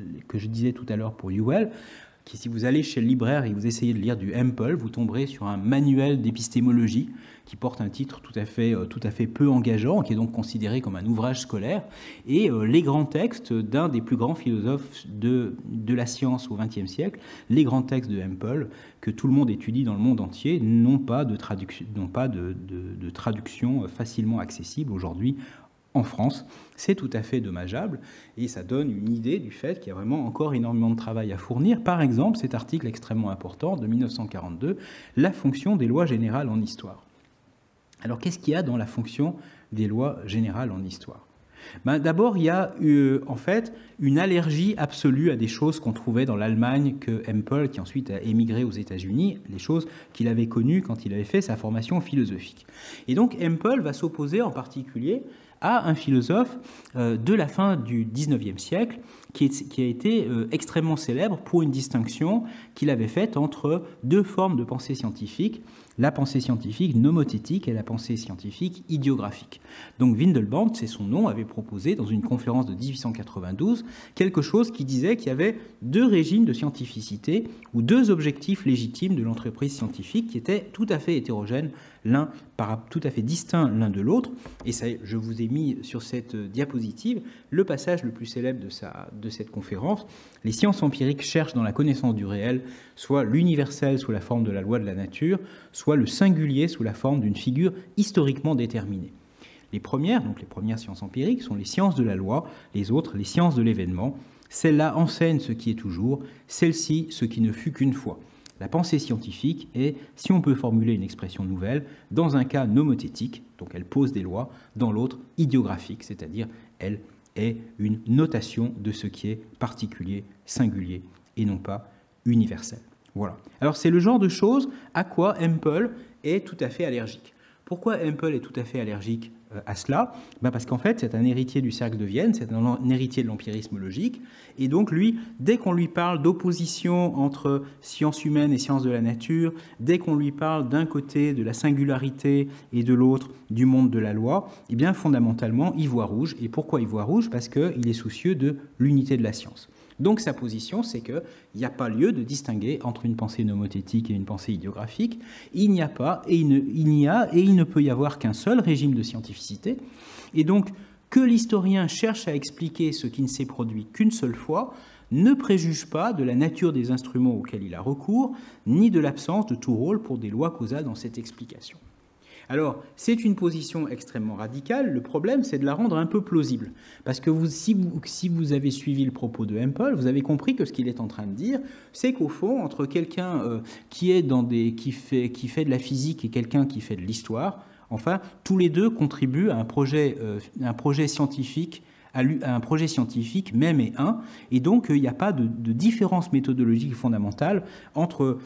Whewell, qui si vous allez chez le libraire et vous essayez de lire du Hempel, vous tomberez sur un manuel d'épistémologie qui porte un titre tout à fait peu engageant, qui est donc considéré comme un ouvrage scolaire, et les grands textes d'un des plus grands philosophes de la science au XXe siècle, les grands textes de Hempel, que tout le monde étudie dans le monde entier, n'ont pas de traduction facilement accessible aujourd'hui en France. C'est tout à fait dommageable et ça donne une idée du fait qu'il y a vraiment encore énormément de travail à fournir. Par exemple, cet article extrêmement important de 1942, la fonction des lois générales en histoire. Alors, qu'est-ce qu'il y a dans la fonction des lois générales en histoire ? D'abord, il y a en fait une allergie absolue à des choses qu'on trouvait dans l'Allemagne que Hempel, qui ensuite a émigré aux États-Unis, les choses qu'il avait connues quand il avait fait sa formation philosophique. Et donc Hempel va s'opposer en particulier à un philosophe de la fin du XIXe siècle qui a été extrêmement célèbre pour une distinction qu'il avait faite entre deux formes de pensée scientifique, la pensée scientifique nomothétique et la pensée scientifique idiographique. Donc Windelband, c'est son nom, avait proposé dans une conférence de 1892 quelque chose qui disait qu'il y avait deux régimes de scientificité ou deux objectifs légitimes de l'entreprise scientifique qui étaient tout à fait hétérogènes, tout à fait distincts l'un de l'autre. Et ça, je vous ai mis sur cette diapositive le passage le plus célèbre de cette conférence. Les sciences empiriques cherchent dans la connaissance du réel soit l'universel sous la forme de la loi de la nature, soit le singulier sous la forme d'une figure historiquement déterminée. Les premières sciences empiriques, sont les sciences de la loi, les autres, les sciences de l'événement. Celle-là enseigne ce qui est toujours, celle-ci ce qui ne fut qu'une fois. La pensée scientifique est, si on peut formuler une expression nouvelle, dans un cas nomothétique, donc elle pose des lois, dans l'autre idiographique, c'est-à-dire elle est une notation de ce qui est particulier, singulier et non pas universel. Voilà. Alors c'est le genre de choses à quoi Hempel est tout à fait allergique. Pourquoi Hempel est tout à fait allergique à cela ? Parce qu'en fait, c'est un héritier du cercle de Vienne, c'est un héritier de l'empirisme logique, et donc lui, dès qu'on lui parle d'opposition entre sciences humaines et sciences de la nature, dès qu'on lui parle d'un côté de la singularité et de l'autre du monde de la loi, eh bien fondamentalement, il voit rouge. Et pourquoi il voit rouge ? Parce qu'il est soucieux de l'unité de la science. Donc sa position, c'est qu'il n'y a pas lieu de distinguer entre une pensée nomothétique et une pensée idiographique. Il n'y a pas, et il ne peut y avoir qu'un seul régime de scientificité. Et donc, que l'historien cherche à expliquer ce qui ne s'est produit qu'une seule fois ne préjuge pas de la nature des instruments auxquels il a recours, ni de l'absence de tout rôle pour des lois causales dans cette explication. Alors, c'est une position extrêmement radicale. Le problème, c'est de la rendre un peu plausible. Parce que si vous avez suivi le propos de Hempel, vous avez compris que ce qu'il est en train de dire, c'est qu'au fond, entre quelqu'un qui fait de la physique et quelqu'un qui fait de l'histoire, enfin, tous les deux contribuent à un projet scientifique, à un projet scientifique même et un, et donc il n'y a pas de différence méthodologique fondamentale entre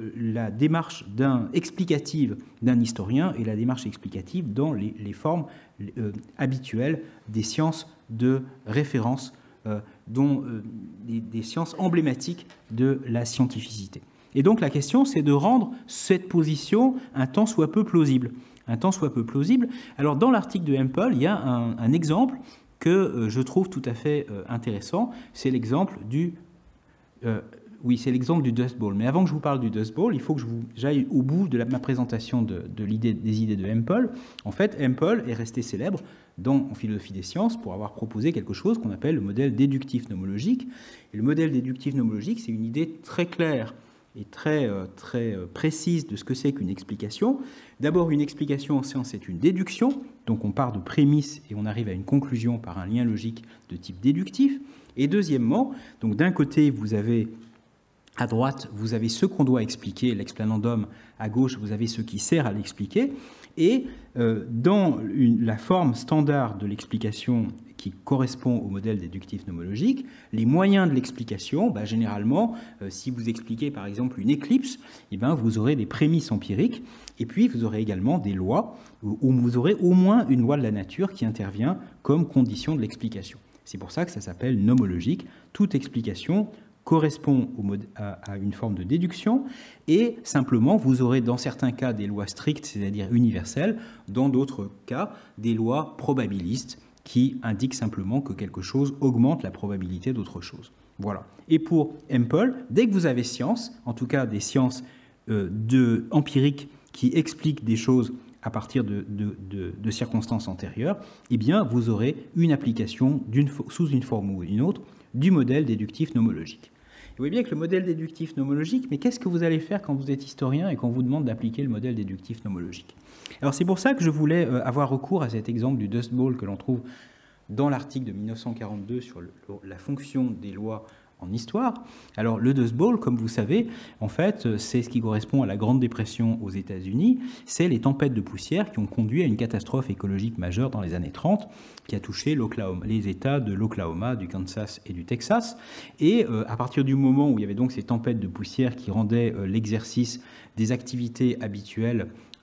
la démarche explicative d'un historien et la démarche explicative dans les formes habituelles des sciences de référence, dont des sciences emblématiques de la scientificité. Et donc la question, c'est de rendre cette position un tant soit peu plausible. Alors dans l'article de Hempel, il y a un exemple que je trouve tout à fait intéressant, c'est l'exemple du Dust Bowl. Mais avant que je vous parle du Dust Bowl, il faut que j'aille au bout de ma présentation des idées de Hempel. En fait, Hempel est resté célèbre en philosophie des sciences pour avoir proposé quelque chose qu'on appelle le modèle déductif nomologique. Et le modèle déductif nomologique, c'est une idée très claire et très précise de ce que c'est qu'une explication. D'abord, une explication en science, c'est une déduction. Donc on part de prémices et on arrive à une conclusion par un lien logique de type déductif. Et deuxièmement, donc d'un côté, vous avez à droite, vous avez ce qu'on doit expliquer, l'explanandum. À gauche, vous avez ce qui sert à l'expliquer. Et dans la forme standard de l'explication qui correspond au modèle déductif nomologique, les moyens de l'explication, généralement, si vous expliquez par exemple une éclipse, vous aurez des prémices empiriques, et puis vous aurez également des lois, où vous aurez au moins une loi de la nature qui intervient comme condition de l'explication. C'est pour ça que ça s'appelle nomologique. Toute explication correspond à une forme de déduction, et simplement, vous aurez dans certains cas des lois strictes, c'est-à-dire universelles, dans d'autres cas, des lois probabilistes, qui indiquent simplement que quelque chose augmente la probabilité d'autre chose. Voilà. Et pour Hempel, dès que vous avez science, en tout cas des sciences empiriques qui expliquent des choses à partir de circonstances antérieures, eh bien, vous aurez une application sous une forme ou une autre du modèle déductif nomologique. Vous voyez bien que le modèle déductif nomologique, mais qu'est-ce que vous allez faire quand vous êtes historien et qu'on vous demande d'appliquer le modèle déductif nomologique ? Alors c'est pour ça que je voulais avoir recours à cet exemple du Dust Bowl que l'on trouve dans l'article de 1942 sur la fonction des lois en histoire. Alors le Dust Bowl, comme vous savez, en fait, c'est ce qui correspond à la Grande Dépression aux États-Unis. C'est les tempêtes de poussière qui ont conduit à une catastrophe écologique majeure dans les années 30, qui a touché les États de l'Oklahoma, du Kansas et du Texas. Et à partir du moment où il y avait donc ces tempêtes de poussière qui rendaient l'exercice des activités habituelles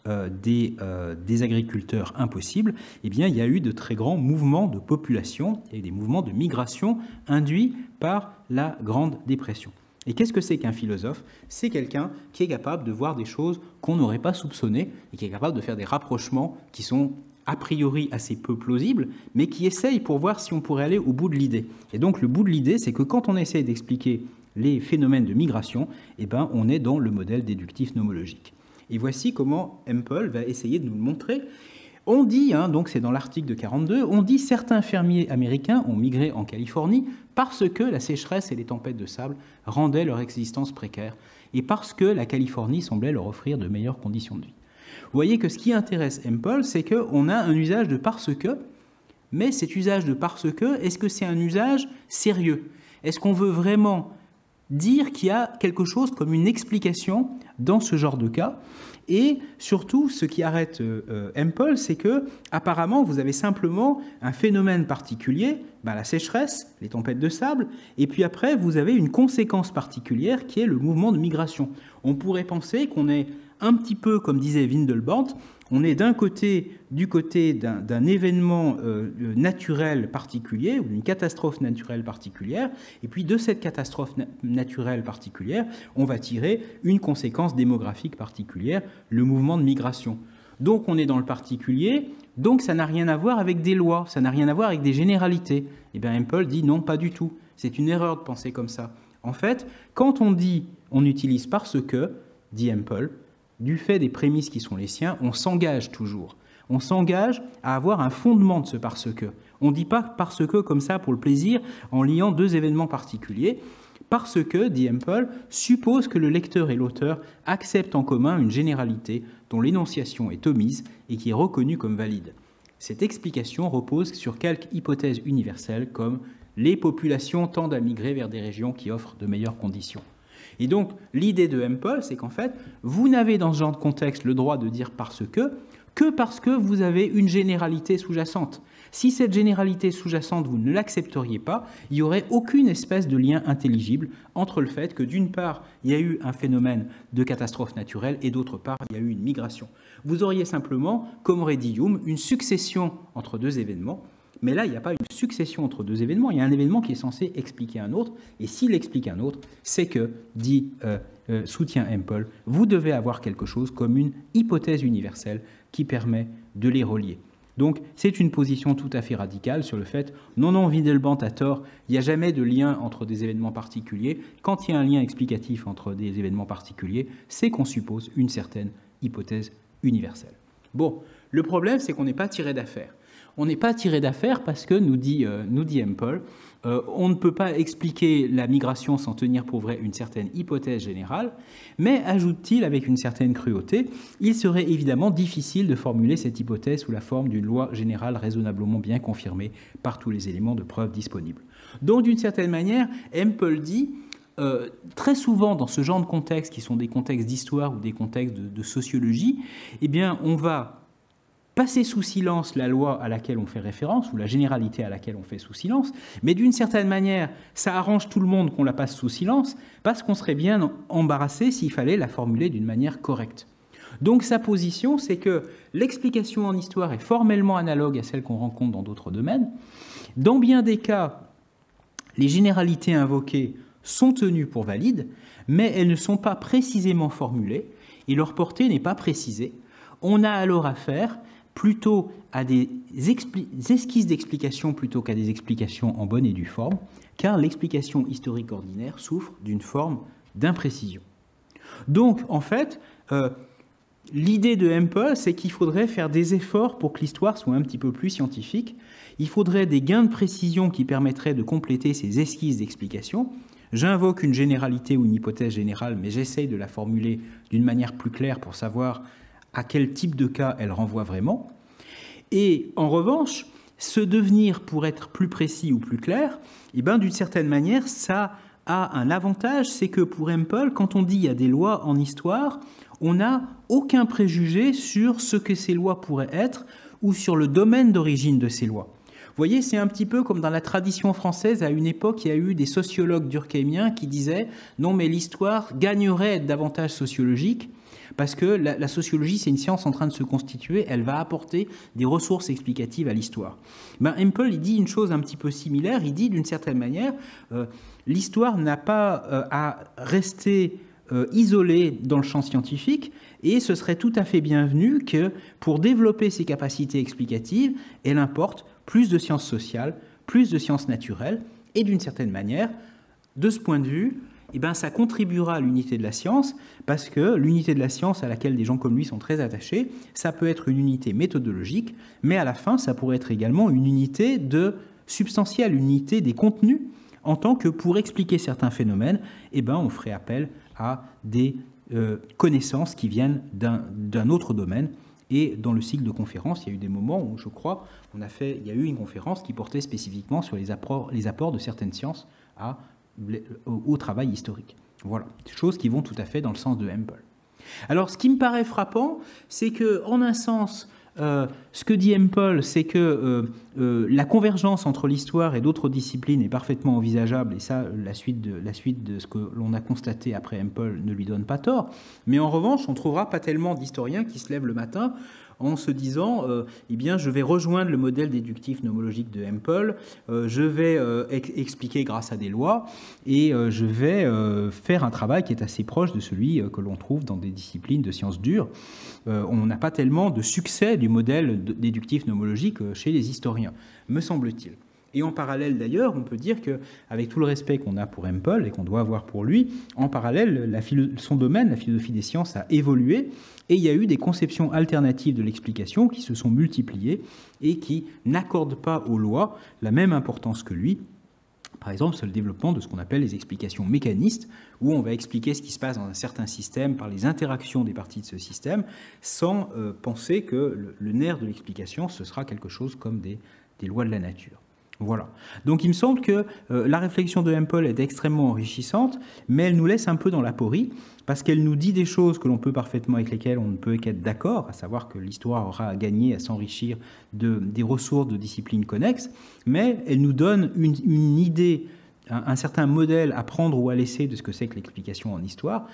des agriculteurs impossible, eh bien, il y a eu de très grands mouvements de population et des mouvements de migration induits par la Grande Dépression. Et qu'est-ce que c'est qu'un philosophe? C'est quelqu'un qui est capable de voir des choses qu'on n'aurait pas soupçonnées et qui est capable de faire des rapprochements qui sont a priori assez peu plausibles, mais qui essaye pour voir si on pourrait aller au bout de l'idée. Et donc le bout de l'idée, c'est que quand on essaye d'expliquer les phénomènes de migration, eh ben, on est dans le modèle déductif nomologique. Et voici comment Hempel va essayer de nous le montrer. On dit, donc c'est dans l'article de 42, on dit certains fermiers américains ont migré en Californie parce que la sécheresse et les tempêtes de sable rendaient leur existence précaire et parce que la Californie semblait leur offrir de meilleures conditions de vie. Vous voyez que ce qui intéresse Hempel, c'est qu'on a un usage de parce que, mais cet usage de parce que, est-ce que c'est un usage sérieux? Est-ce qu'on veut vraiment dire qu'il y a quelque chose comme une explication dans ce genre de cas? Et surtout, ce qui arrête Hempel, c'est que apparemment, vous avez simplement un phénomène particulier, la sécheresse, les tempêtes de sable, et puis après, vous avez une conséquence particulière qui est le mouvement de migration. On pourrait penser qu'on est un petit peu, comme disait Windelband, on est du côté d'un événement naturel particulier ou d'une catastrophe naturelle particulière, et puis de cette catastrophe naturelle particulière, on va tirer une conséquence démographique particulière, le mouvement de migration. Donc on est dans le particulier, donc ça n'a rien à voir avec des lois, ça n'a rien à voir avec des généralités. Et bien Hempel dit non, pas du tout. C'est une erreur de penser comme ça. En fait, quand on dit, on utilise parce que, dit Hempel, du fait des prémices qui sont les siens, on s'engage toujours. On s'engage à avoir un fondement de ce parce que. On ne dit pas parce que comme ça pour le plaisir en liant deux événements particuliers. Parce que, dit Hempel, suppose que le lecteur et l'auteur acceptent en commun une généralité dont l'énonciation est omise et qui est reconnue comme valide. Cette explication repose sur quelques hypothèses universelles comme les populations tendent à migrer vers des régions qui offrent de meilleures conditions. Et donc, l'idée de Hempel, c'est qu'en fait, vous n'avez dans ce genre de contexte le droit de dire parce que parce que vous avez une généralité sous-jacente. Si cette généralité sous-jacente, vous ne l'accepteriez pas, il n'y aurait aucune espèce de lien intelligible entre le fait que, d'une part, il y a eu un phénomène de catastrophe naturelle et d'autre part, il y a eu une migration. Vous auriez simplement, comme aurait dit Hume, une succession entre deux événements. Mais là, il n'y a pas une succession entre deux événements, il y a un événement qui est censé expliquer un autre, et s'il explique un autre, c'est que, soutient Hempel, vous devez avoir quelque chose comme une hypothèse universelle qui permet de les relier. Donc, c'est une position tout à fait radicale sur le fait, non, Windelband a tort, il n'y a jamais de lien entre des événements particuliers. Quand il y a un lien explicatif entre des événements particuliers, c'est qu'on suppose une certaine hypothèse universelle. Bon, le problème, c'est qu'on n'est pas tiré d'affaire. On n'est pas tiré d'affaire parce que, nous dit Hempel, on ne peut pas expliquer la migration sans tenir pour vrai une certaine hypothèse générale, mais, ajoute-t-il avec une certaine cruauté, il serait évidemment difficile de formuler cette hypothèse sous la forme d'une loi générale raisonnablement bien confirmée par tous les éléments de preuve disponibles. Donc, d'une certaine manière, Hempel dit, très souvent dans ce genre de contextes, qui sont des contextes d'histoire ou des contextes de sociologie, eh bien, on va passer sous silence la loi à laquelle on fait référence, ou la généralité à laquelle on fait sous silence, mais d'une certaine manière, ça arrange tout le monde qu'on la passe sous silence, parce qu'on serait bien embarrassé s'il fallait la formuler d'une manière correcte. Donc sa position, c'est que l'explication en histoire est formellement analogue à celle qu'on rencontre dans d'autres domaines. Dans bien des cas, les généralités invoquées sont tenues pour valides, mais elles ne sont pas précisément formulées, et leur portée n'est pas précisée. On a alors affaire plutôt à des esquisses d'explication plutôt qu'à des explications en bonne et due forme, car l'explication historique ordinaire souffre d'une forme d'imprécision. Donc, en fait, l'idée de Hempel, c'est qu'il faudrait faire des efforts pour que l'histoire soit un petit peu plus scientifique. Il faudrait des gains de précision qui permettraient de compléter ces esquisses d'explication. J'invoque une généralité ou une hypothèse générale, mais j'essaye de la formuler d'une manière plus claire pour savoir à quel type de cas elle renvoie vraiment. Et en revanche, ce devenir pour être plus précis ou plus clair, eh ben, d'une certaine manière, ça a un avantage, c'est que pour Hempel, quand on dit il y a des lois en histoire, on n'a aucun préjugé sur ce que ces lois pourraient être ou sur le domaine d'origine de ces lois. Vous voyez, c'est un petit peu comme dans la tradition française, à une époque, il y a eu des sociologues durkheimiens qui disaient « Non, mais l'histoire gagnerait à être davantage sociologique ». Parce que la sociologie, c'est une science en train de se constituer, elle va apporter des ressources explicatives à l'histoire. Hempel, il dit une chose un petit peu similaire, il dit d'une certaine manière, l'histoire n'a pas à rester isolée dans le champ scientifique, et ce serait tout à fait bienvenu que pour développer ses capacités explicatives, elle importe plus de sciences sociales, plus de sciences naturelles, et d'une certaine manière, de ce point de vue, ça contribuera à l'unité de la science, parce que l'unité de la science à laquelle des gens comme lui sont très attachés, ça peut être une unité méthodologique, mais à la fin, ça pourrait être également une unité substantielle, une unité des contenus, en tant que pour expliquer certains phénomènes, on ferait appel à des connaissances qui viennent d'un autre domaine. Et dans le cycle de conférences, il y a eu des moments où, je crois, il y a eu une conférence qui portait spécifiquement sur les apports de certaines sciences au travail historique. Voilà, des choses qui vont tout à fait dans le sens de Hempel. Alors, ce qui me paraît frappant, c'est qu'en un sens, ce que dit Hempel, c'est que la convergence entre l'histoire et d'autres disciplines est parfaitement envisageable, et ça, la suite de ce que l'on a constaté après Hempel ne lui donne pas tort. Mais en revanche, on ne trouvera pas tellement d'historiens qui se lèvent le matin en se disant je vais rejoindre le modèle déductif nomologique de Hempel, je vais expliquer grâce à des lois, et je vais faire un travail qui est assez proche de celui que l'on trouve dans des disciplines de sciences dures. On n'a pas tellement de succès du modèle déductif nomologique chez les historiens, me semble-t-il. Et en parallèle, d'ailleurs, on peut dire qu'avec tout le respect qu'on a pour Hempel et qu'on doit avoir pour lui, en parallèle, son domaine, la philosophie des sciences, a évolué, et il y a eu des conceptions alternatives de l'explication qui se sont multipliées et qui n'accordent pas aux lois la même importance que lui. Par exemple, c'est le développement de ce qu'on appelle les explications mécanistes, où on va expliquer ce qui se passe dans un certain système par les interactions des parties de ce système, sans penser que le nerf de l'explication, ce sera quelque chose comme des lois de la nature. Voilà. Donc il me semble que la réflexion de Hempel est extrêmement enrichissante, mais elle nous laisse un peu dans la porie, parce qu'elle nous dit des choses que l'on peut parfaitement, avec lesquelles on ne peut qu'être d'accord, à savoir que l'histoire aura à gagner à s'enrichir des ressources de disciplines connexes, mais elle nous donne une idée, un certain modèle à prendre ou à laisser de ce que c'est que l'explication en histoire,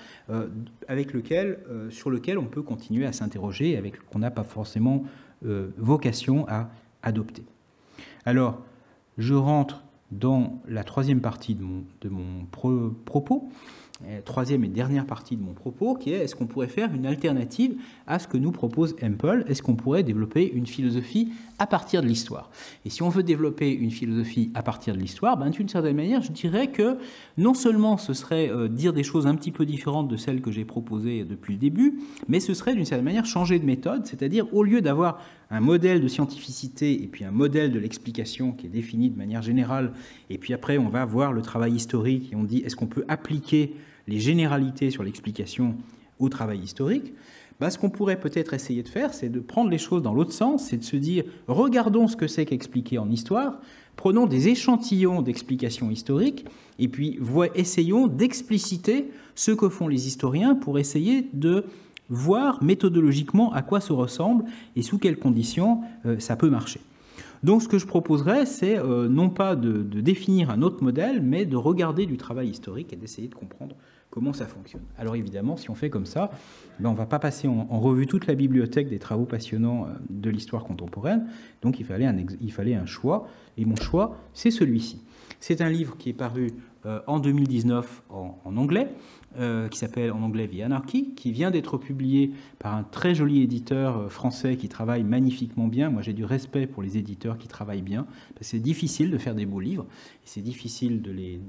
sur lequel on peut continuer à s'interroger, avec qu'on n'a pas forcément vocation à adopter. Alors, je rentre dans la troisième partie de mon propos, troisième et dernière partie de mon propos, qui est: est-ce qu'on pourrait faire une alternative à ce que nous propose Hempel? Est-ce qu'on pourrait développer une philosophie à partir de l'histoire? Et si on veut développer une philosophie à partir de l'histoire, d'une certaine manière, je dirais que non seulement ce serait dire des choses un petit peu différentes de celles que j'ai proposées depuis le début, mais ce serait d'une certaine manière changer de méthode, c'est-à-dire au lieu d'avoir un modèle de scientificité et puis un modèle de l'explication qui est défini de manière générale, et puis après on va voir le travail historique et on dit est-ce qu'on peut appliquer les généralités sur l'explication au travail historique, ce qu'on pourrait peut-être essayer de faire, c'est de prendre les choses dans l'autre sens, c'est de se dire regardons ce que c'est qu'expliquer en histoire, prenons des échantillons d'explications historiques et puis essayons d'expliciter ce que font les historiens pour essayer de voir méthodologiquement à quoi ça ressemble et sous quelles conditions ça peut marcher. Donc ce que je proposerais, c'est non pas de définir un autre modèle, mais de regarder du travail historique et d'essayer de comprendre comment ça fonctionne. Alors évidemment, si on fait comme ça, on ne va pas passer en revue toute la bibliothèque des travaux passionnants de l'histoire contemporaine, donc il fallait un choix, et mon choix, c'est celui-ci. C'est un livre qui est paru en 2019 en anglais, qui s'appelle en anglais The Anarchy, qui vient d'être publié par un très joli éditeur français qui travaille magnifiquement bien. Moi, j'ai du respect pour les éditeurs qui travaillent bien, parce que c'est difficile de faire des beaux livres, et c'est difficile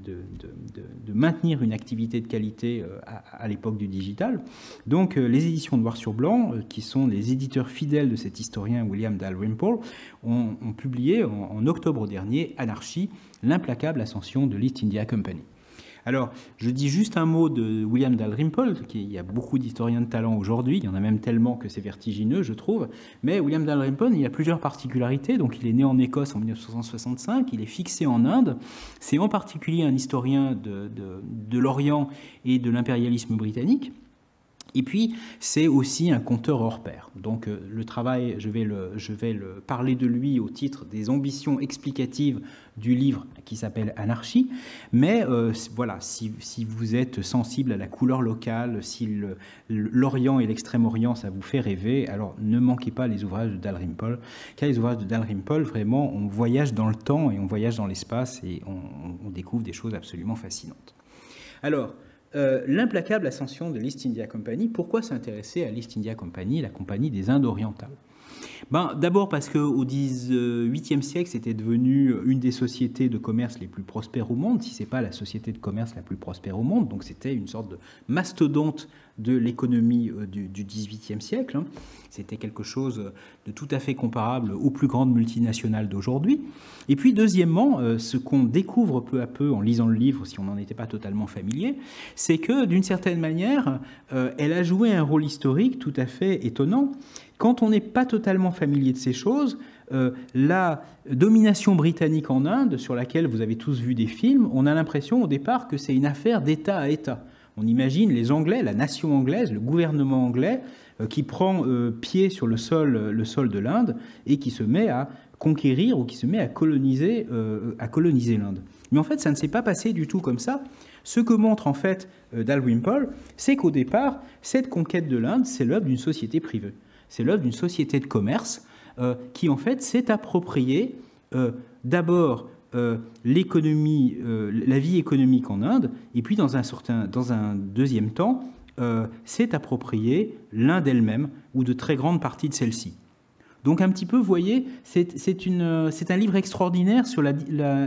de maintenir une activité de qualité à l'époque du digital. Donc, les éditions Noir sur Blanc, qui sont les éditeurs fidèles de cet historien William Dalrymple, ont publié en octobre dernier Anarchy, l'implacable ascension de l'East India Company. Alors, je dis juste un mot de William Dalrymple, il y a beaucoup d'historiens de talent aujourd'hui, il y en a même tellement que c'est vertigineux, je trouve, mais William Dalrymple, il a plusieurs particularités. Donc, il est né en Écosse en 1965, il est fixé en Inde, c'est en particulier un historien de l'Orient et de l'impérialisme britannique. Et puis, c'est aussi un conteur hors pair. Donc, le travail, je vais parler de lui au titre des ambitions explicatives du livre qui s'appelle Anarchie. Mais voilà, si vous êtes sensible à la couleur locale, si l'Orient et l'Extrême-Orient, ça vous fait rêver, alors ne manquez pas les ouvrages de Dalrymple. Car les ouvrages de Dalrymple, vraiment, on voyage dans le temps et on voyage dans l'espace et on découvre des choses absolument fascinantes. Alors, l'implacable ascension de l'East India Company. Pourquoi s'intéresser à l'East India Company, la compagnie des Indes orientales? D'abord parce qu'au XVIIIe siècle, c'était devenu une des sociétés de commerce les plus prospères au monde, si ce n'est pas la société de commerce la plus prospère au monde. Donc c'était une sorte de mastodonte de l'économie du XVIIIe siècle. C'était quelque chose de tout à fait comparable aux plus grandes multinationales d'aujourd'hui. Et puis deuxièmement, ce qu'on découvre peu à peu en lisant le livre, si on n'en était pas totalement familier, c'est que d'une certaine manière, elle a joué un rôle historique tout à fait étonnant. Quand on n'est pas totalement familier de ces choses, la domination britannique en Inde, sur laquelle vous avez tous vu des films, on a l'impression au départ que c'est une affaire d'État à État. On imagine les Anglais, la nation anglaise, le gouvernement anglais, qui prend pied sur le sol de l'Inde et qui se met à conquérir ou qui se met à coloniser l'Inde. Mais en fait, ça ne s'est pas passé du tout comme ça. Ce que montre en fait Dalrymple, c'est qu'au départ, cette conquête de l'Inde, c'est l'œuvre d'une société privée. C'est l'œuvre d'une société de commerce qui, en fait, s'est appropriée d'abord l'économie, la vie économique en Inde, et puis dans un deuxième temps, s'est appropriée l'Inde elle-même ou de très grandes parties de celle-ci. Donc un petit peu, vous voyez, c'est un livre extraordinaire sur la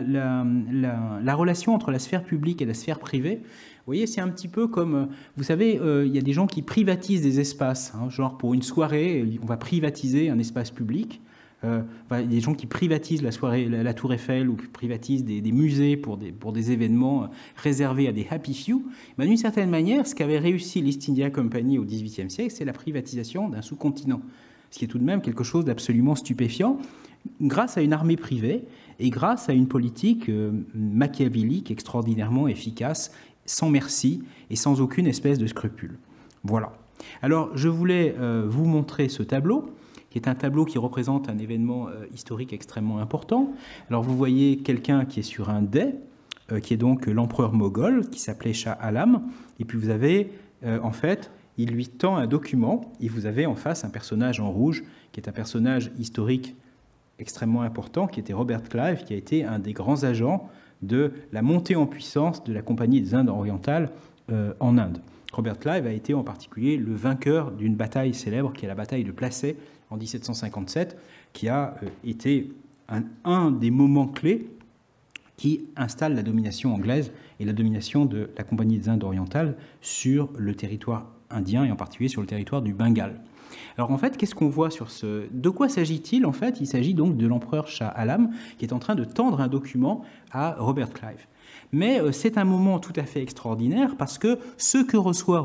relation entre la sphère publique et la sphère privée. Vous voyez, c'est un petit peu comme, vous savez, il y a des gens qui privatisent des espaces, genre pour une soirée, on va privatiser un espace public. Il y a des gens qui privatisent la Tour Eiffel ou qui privatisent des musées pour des événements réservés à des happy few. D'une certaine manière, ce qu'avait réussi l'East India Company au XVIIIe siècle, c'est la privatisation d'un sous-continent. Ce qui est tout de même quelque chose d'absolument stupéfiant, grâce à une armée privée et grâce à une politique machiavélique extraordinairement efficace, sans merci et sans aucune espèce de scrupule. Voilà. Alors, je voulais vous montrer ce tableau, qui est un tableau qui représente un événement historique extrêmement important. Alors, vous voyez quelqu'un qui est sur un dais, qui est donc l'empereur moghol, qui s'appelait Shah Alam, et puis vous avez, en fait, il lui tend un document, et vous avez en face un personnage en rouge, qui est un personnage historique extrêmement important, qui était Robert Clive, qui a été un des grands agents de la montée en puissance de la Compagnie des Indes orientales en Inde. Robert Clive a été en particulier le vainqueur d'une bataille célèbre, qui est la bataille de Plassey en 1757, qui a été un des moments clés qui installe la domination anglaise et la domination de la Compagnie des Indes orientales sur le territoire indien et en particulier sur le territoire du Bengale. Alors en fait, qu'est-ce qu'on voit sur ce... De quoi s'agit-il en fait? Il s'agit donc de l'empereur Shah Alam qui est en train de tendre un document à Robert Clive. Mais c'est un moment tout à fait extraordinaire parce que ce que reçoit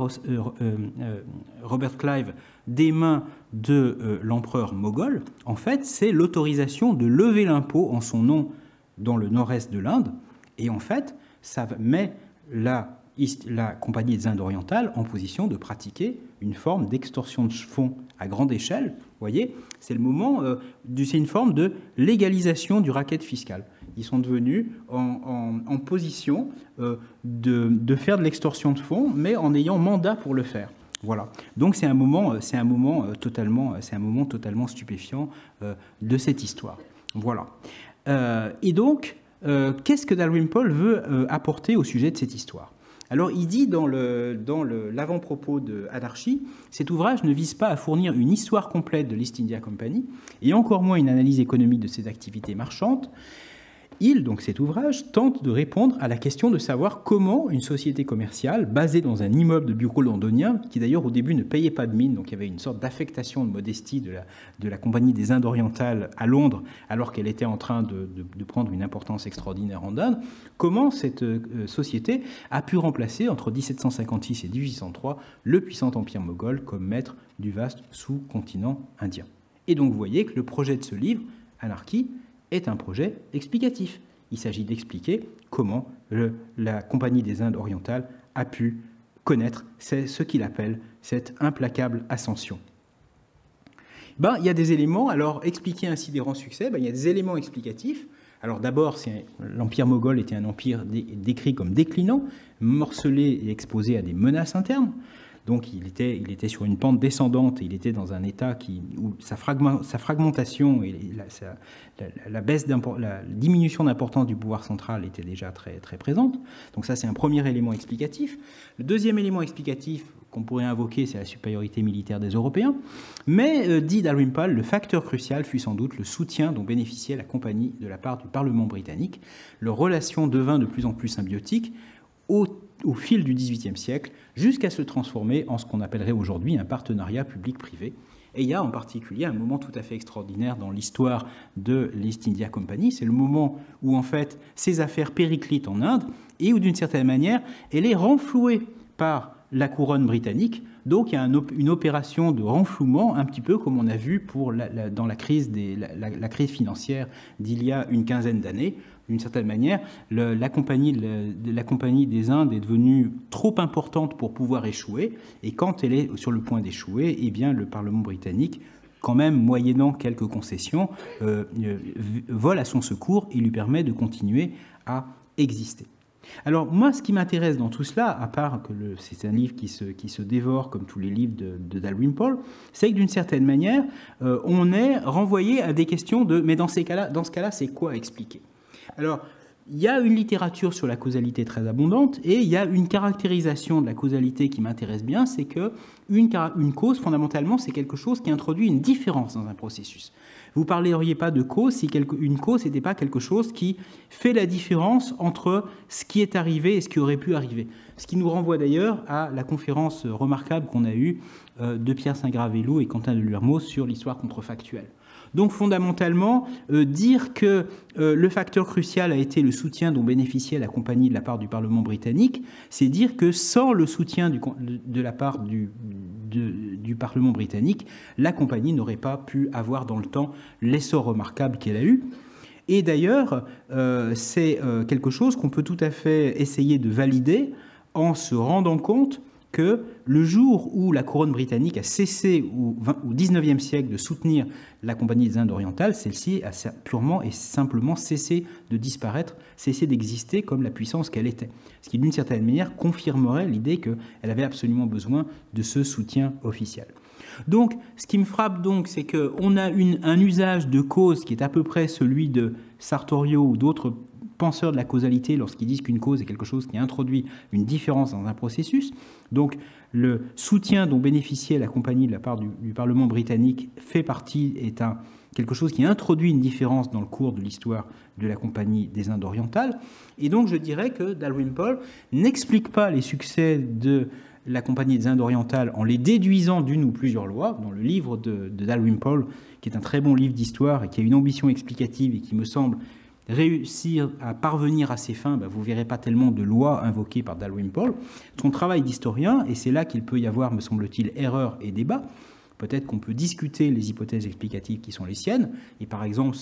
Robert Clive des mains de l'empereur moghol, en fait, c'est l'autorisation de lever l'impôt en son nom dans le nord-est de l'Inde. Et en fait, ça met la Compagnie des Indes orientales en position de pratiquer une forme d'extorsion de fonds à grande échelle. Vous voyez, c'est le moment, c'est une forme de légalisation du racket fiscal. Ils sont devenus en position de faire de l'extorsion de fonds, mais en ayant mandat pour le faire. Voilà. Donc c'est un moment totalement stupéfiant de cette histoire. Voilà. Et donc, qu'est-ce que Dalrymple veut apporter au sujet de cette histoire? Alors, il dit dans l'avant-propos de Anarchie, cet ouvrage ne vise pas à fournir une histoire complète de l'East India Company, et encore moins une analyse économique de ses activités marchandes. Donc cet ouvrage, tente de répondre à la question de savoir comment une société commerciale, basée dans un immeuble de bureaux londonien, qui d'ailleurs au début ne payait pas de mine, donc il y avait une sorte d'affectation de modestie de la Compagnie des Indes orientales à Londres, alors qu'elle était en train de prendre une importance extraordinaire en Inde, comment cette société a pu remplacer, entre 1756 et 1803, le puissant empire moghol comme maître du vaste sous-continent indien. Et donc vous voyez que le projet de ce livre, Anarchie, est un projet explicatif. Il s'agit d'expliquer comment la Compagnie des Indes orientales a pu connaître, c'est ce qu'il appelle cette implacable ascension. Il y a des éléments, alors expliquer un si grand succès, il y a des éléments explicatifs. Alors d'abord, l'empire moghol était un empire décrit comme déclinant, morcelé et exposé à des menaces internes. Donc il était sur une pente descendante, et il était dans un état où sa fragmentation et la diminution d'importance du pouvoir central était déjà très, très présente. Donc ça, c'est un premier élément explicatif. Le deuxième élément explicatif qu'on pourrait invoquer, c'est la supériorité militaire des Européens. Mais, dit Dalrymple, le facteur crucial fut sans doute le soutien dont bénéficiait la compagnie de la part du Parlement britannique. Leur relation devint de plus en plus symbiotique au fil du XVIIIe siècle, jusqu'à se transformer en ce qu'on appellerait aujourd'hui un partenariat public-privé. Et il y a en particulier un moment tout à fait extraordinaire dans l'histoire de l'East India Company. C'est le moment où, en fait, ces affaires périclitent en Inde et où, d'une certaine manière, elle est renflouée par la couronne britannique. Donc, il y a une opération de renflouement, un petit peu comme on a vu dans la crise financière d'il y a une quinzaine d'années. D'une certaine manière, la compagnie des Indes est devenue trop importante pour pouvoir échouer. Et quand elle est sur le point d'échouer, eh bien, le Parlement britannique, quand même, moyennant quelques concessions, vole à son secours et lui permet de continuer à exister. Alors moi, ce qui m'intéresse dans tout cela, à part que c'est un livre qui se dévore comme tous les livres de Dalrymple, c'est que d'une certaine manière, on est renvoyé à des questions mais dans ce cas-là, c'est quoi expliquer? Alors, il y a une littérature sur la causalité très abondante et il y a une caractérisation de la causalité qui m'intéresse bien, c'est qu'une cause, fondamentalement, c'est quelque chose qui introduit une différence dans un processus. Vous ne parleriez pas de cause si une cause n'était pas quelque chose qui fait la différence entre ce qui est arrivé et ce qui aurait pu arriver. Ce qui nous renvoie d'ailleurs à la conférence remarquable qu'on a eue de Pierre Saint-Gravelou et Quentin de Lurmos sur l'histoire contrefactuelle. Donc fondamentalement, dire que le facteur crucial a été le soutien dont bénéficiait la compagnie de la part du Parlement britannique, c'est dire que sans le soutien de la part du Parlement britannique, la compagnie n'aurait pas pu avoir dans le temps l'essor remarquable qu'elle a eu. Et d'ailleurs, c'est quelque chose qu'on peut tout à fait essayer de valider en se rendant compte que le jour où la couronne britannique a cessé au XIXe siècle de soutenir la Compagnie des Indes orientales, celle-ci a purement et simplement cessé de disparaître, cessé d'exister comme la puissance qu'elle était. Ce qui, d'une certaine manière, confirmerait l'idée qu'elle avait absolument besoin de ce soutien officiel. Donc, ce qui me frappe, c'est qu'on a un usage de cause qui est à peu près celui de Sartorio ou d'autres penseurs de la causalité lorsqu'ils disent qu'une cause est quelque chose qui introduit une différence dans un processus. Donc, le soutien dont bénéficiait la compagnie de la part du Parlement britannique est quelque chose qui introduit une différence dans le cours de l'histoire de la Compagnie des Indes orientales. Et donc, je dirais que Dalrymple n'explique pas les succès de la Compagnie des Indes orientales en les déduisant d'une ou plusieurs lois. Dans le livre de Dalrymple, qui est un très bon livre d'histoire et qui a une ambition explicative et qui me semble réussir à parvenir à ses fins, vous ne verrez pas tellement de lois invoquées par Dalrymple. Son travail d'historien, et c'est là qu'il peut y avoir, me semble-t-il, erreur et débat, peut-être qu'on peut discuter les hypothèses explicatives qui sont les siennes, et par exemple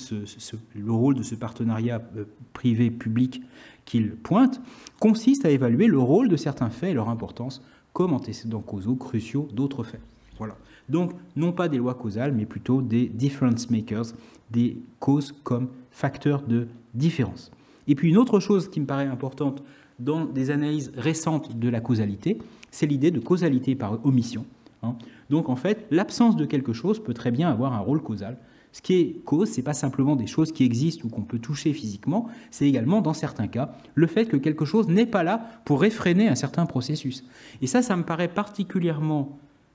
le rôle de ce partenariat privé-public qu'il pointe, consiste à évaluer le rôle de certains faits et leur importance comme antécédents causaux cruciaux d'autres faits. Voilà. Donc, non pas des lois causales, mais plutôt des difference makers, des causes comme facteurs de différence. Et puis, une autre chose qui me paraît importante dans des analyses récentes de la causalité, c'est l'idée de causalité par omission. Donc, en fait, l'absence de quelque chose peut très bien avoir un rôle causal. Ce qui est cause, ce n'est pas simplement des choses qui existent ou qu'on peut toucher physiquement, c'est également, dans certains cas, le fait que quelque chose n'est pas là pour réfréner un certain processus. Et ça me paraît particulièrement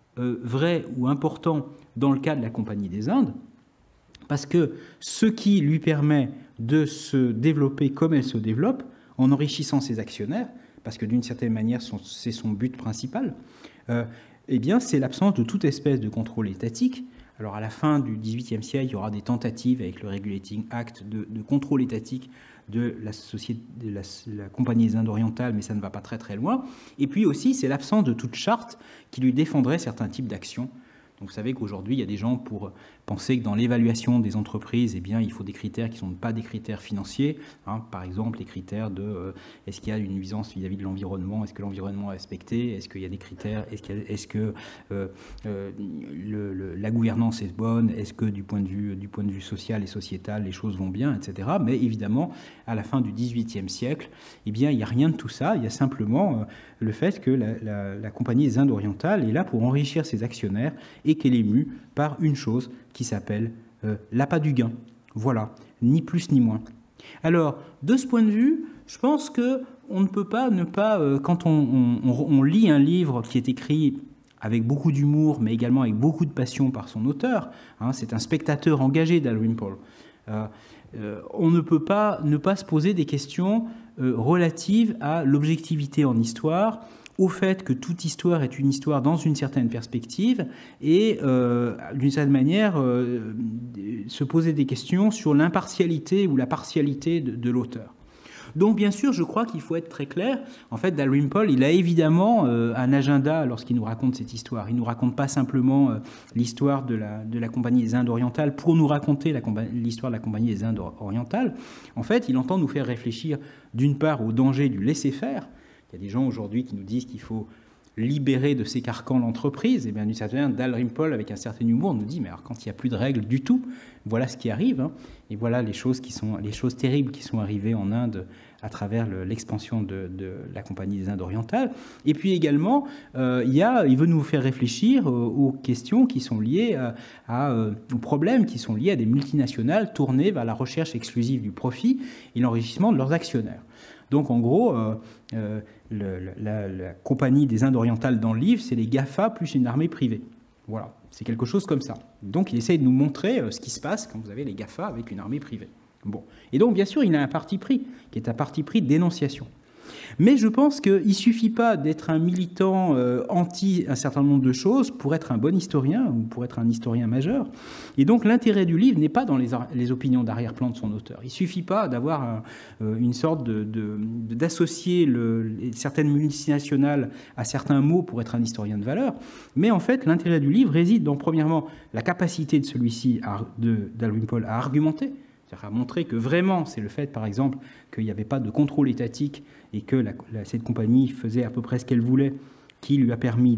vrai ou important dans le cas de la Compagnie des Indes, parce que ce qui lui permet de se développer comme elle se développe, en enrichissant ses actionnaires, parce que d'une certaine manière, c'est son but principal, eh bien, c'est l'absence de toute espèce de contrôle étatique. Alors, à la fin du XVIIIe siècle, il y aura des tentatives avec le Regulating Act de contrôle étatique de la Compagnie des Indes orientales, mais ça ne va pas très très loin. Et puis aussi, c'est l'absence de toute charte qui lui défendrait certains types d'actions. Donc, vous savez qu'aujourd'hui, il y a des gens pour penser que dans l'évaluation des entreprises, eh bien, il faut des critères qui ne sont pas des critères financiers. Par exemple, les critères de est-ce qu'il y a une nuisance vis-à-vis de l'environnement, est-ce que l'environnement est respecté, est-ce qu'il y a des critères, est-ce que la gouvernance est bonne, est-ce que du point de vue social et sociétal, les choses vont bien, etc. Mais évidemment, à la fin du XVIIIe siècle, eh bien, il n'y a rien de tout ça. Il y a simplement le fait que la Compagnie des Indes orientales est là pour enrichir ses actionnaires et qu'elle est mue par une chose qui s'appelle l'appât du gain. Voilà, ni plus ni moins. Alors, de ce point de vue, je pense qu'on ne peut pas ne pas, quand on lit un livre qui est écrit avec beaucoup d'humour, mais également avec beaucoup de passion par son auteur, c'est un spectateur engagé Dalrymple, on ne peut pas ne pas se poser des questions relatives à l'objectivité en histoire, au fait que toute histoire est une histoire dans une certaine perspective et d'une certaine manière se poser des questions sur l'impartialité ou la partialité de l'auteur. Donc bien sûr, je crois qu'il faut être très clair. En fait, Dalrymple, il a évidemment un agenda lorsqu'il nous raconte cette histoire. Il ne nous raconte pas simplement l'histoire de la Compagnie des Indes orientales pour nous raconter l'histoire de la Compagnie des Indes orientales. En fait, il entend nous faire réfléchir d'une part au danger du laisser-faire. Il y a des gens aujourd'hui qui nous disent qu'il faut libérer de ces carcans l'entreprise. Et bien, d'une certaine manière, Dalrymple, avec un certain humour, nous dit mais alors, quand il n'y a plus de règles du tout, voilà ce qui arrive. Et voilà les choses terribles qui sont arrivées en Inde à travers l'expansion de la Compagnie des Indes orientales. Et puis également, il veut nous faire réfléchir aux questions qui sont liées aux problèmes qui sont liés à des multinationales tournées vers la recherche exclusive du profit et l'enrichissement de leurs actionnaires. Donc, en gros, la Compagnie des Indes orientales dans le livre, c'est les GAFA plus une armée privée. Voilà, c'est quelque chose comme ça. Donc, il essaye de nous montrer ce qui se passe quand vous avez les GAFA avec une armée privée. Bon. Et donc, bien sûr, il a un parti pris, qui est un parti pris de dénonciation. Mais je pense qu'il ne suffit pas d'être un militant anti un certain nombre de choses pour être un bon historien ou pour être un historien majeur. Et donc l'intérêt du livre n'est pas dans les opinions d'arrière-plan de son auteur. Il ne suffit pas d'avoir une sorte d'associer certaines multinationales à certains mots pour être un historien de valeur. Mais en fait, l'intérêt du livre réside dans, premièrement, la capacité de celui-ci, de Dalrymple, à argumenter, c'est-à-dire à montrer que vraiment, c'est le fait, par exemple, qu'il n'y avait pas de contrôle étatique et que cette compagnie faisait à peu près ce qu'elle voulait, qui lui a permis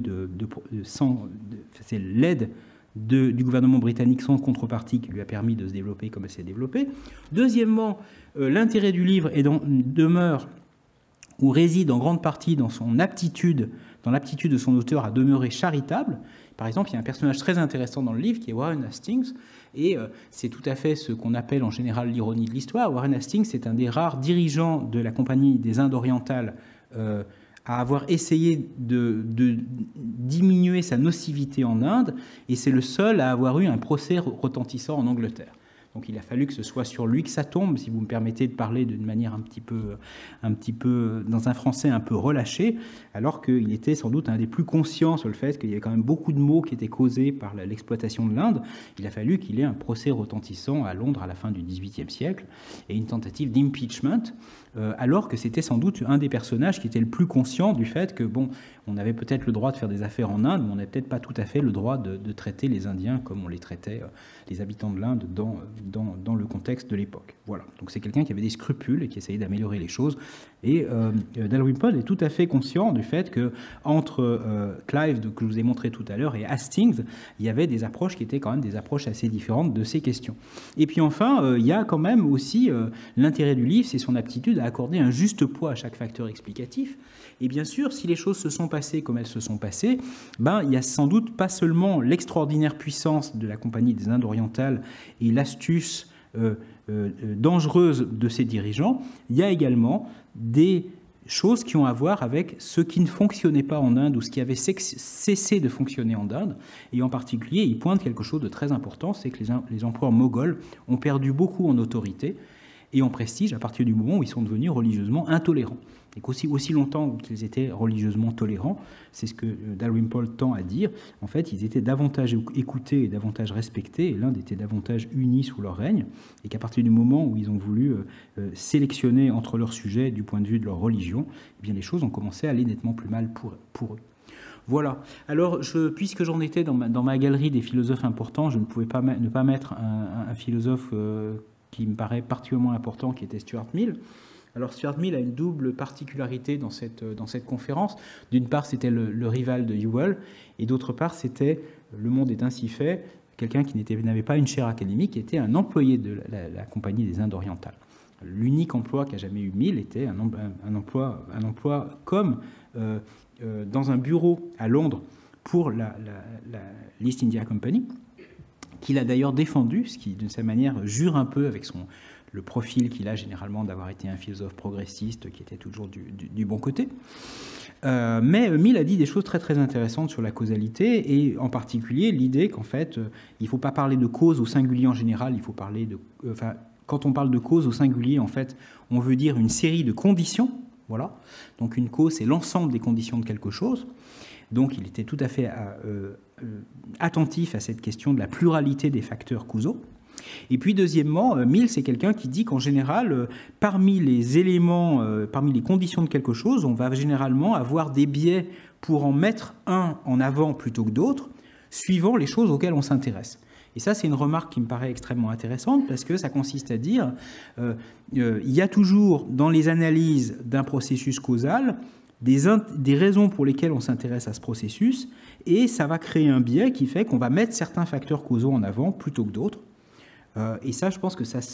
c'est l'aide du gouvernement britannique sans contrepartie qui lui a permis de se développer comme elle s'est développée. Deuxièmement, l'intérêt du livre demeure ou réside en grande partie dans l'aptitude de son auteur à demeurer charitable. Par exemple, il y a un personnage très intéressant dans le livre qui est Warren Hastings, et c'est tout à fait ce qu'on appelle en général l'ironie de l'histoire. Warren Hastings, c'est un des rares dirigeants de la Compagnie des Indes orientales à avoir essayé de diminuer sa nocivité en Inde, et c'est le seul à avoir eu un procès retentissant en Angleterre. Donc il a fallu que ce soit sur lui que ça tombe, si vous me permettez de parler d'une manière un petit peu dans un français un peu relâché, alors qu'il était sans doute un des plus conscients sur le fait qu'il y avait quand même beaucoup de maux qui étaient causés par l'exploitation de l'Inde. Il a fallu qu'il ait un procès retentissant à Londres à la fin du XVIIIe siècle et une tentative d'impeachment, alors que c'était sans doute un des personnages qui était le plus conscient du fait que, bon, on avait peut-être le droit de faire des affaires en Inde, mais on n'avait peut-être pas tout à fait le droit de traiter les Indiens comme on les traitait, les habitants de l'Inde, dans le contexte de l'époque. Voilà. Donc c'est quelqu'un qui avait des scrupules et qui essayait d'améliorer les choses. Et Dalrymple est tout à fait conscient du fait qu'entre Clive, que je vous ai montré tout à l'heure, et Hastings, il y avait des approches qui étaient quand même des approches assez différentes de ces questions. Et puis enfin, il y a quand même aussi l'intérêt du livre, c'est son aptitude à accorder un juste poids à chaque facteur explicatif. Et bien sûr, si les choses se sont passées comme elles se sont passées, il y a sans doute pas seulement l'extraordinaire puissance de la Compagnie des Indes orientales et l'astuce dangereuse de ses dirigeants, il y a également des choses qui ont à voir avec ce qui ne fonctionnait pas en Inde ou ce qui avait cessé de fonctionner en Inde. Et en particulier, il pointe quelque chose de très important, c'est que les empereurs moghols ont perdu beaucoup en autorité et en prestige à partir du moment où ils sont devenus religieusement intolérants. et qu'aussi longtemps qu'ils étaient religieusement tolérants, c'est ce que Dalrymple tend à dire, en fait, ils étaient davantage écoutés et davantage respectés, et l'Inde était davantage unie sous leur règne, et qu'à partir du moment où ils ont voulu sélectionner entre leurs sujets du point de vue de leur religion, eh bien, les choses ont commencé à aller nettement plus mal pour eux. Voilà. Alors, puisque j'en étais dans ma galerie des philosophes importants, je ne pouvais pas ne pas mettre un philosophe qui me paraît particulièrement important, qui était Stuart Mill. Alors, Stuart Mill a une double particularité dans cette conférence. D'une part, c'était le rival de Whewell, et d'autre part, c'était, le monde est ainsi fait, quelqu'un qui n'avait pas une chaire académique, qui était un employé de la Compagnie des Indes orientales. L'unique emploi qu'a jamais eu Mill était un emploi comme dans un bureau à Londres pour l'East India Company, qu'il a d'ailleurs défendu, ce qui, d'une certaine manière, jure un peu avec le profil qu'il a généralement d'avoir été un philosophe progressiste qui était toujours du bon côté. Mais Mill a dit des choses très très intéressantes sur la causalité, et en particulier l'idée qu'en fait, il ne faut pas parler de cause au singulier en général, il faut parler de... quand on parle de cause au singulier, en fait, on veut dire une série de conditions. Voilà. Donc une cause, c'est l'ensemble des conditions de quelque chose. Donc il était tout à fait attentif à cette question de la pluralité des facteurs causaux. Et puis deuxièmement, Mill, c'est quelqu'un qui dit qu'en général, parmi les éléments, parmi les conditions de quelque chose, on va généralement avoir des biais pour en mettre un en avant plutôt que d'autres, suivant les choses auxquelles on s'intéresse. Et ça, c'est une remarque qui me paraît extrêmement intéressante, parce que ça consiste à dire il y a toujours dans les analyses d'un processus causal des raisons pour lesquelles on s'intéresse à ce processus, et ça va créer un biais qui fait qu'on va mettre certains facteurs causaux en avant plutôt que d'autres. Et ça, je pense que ça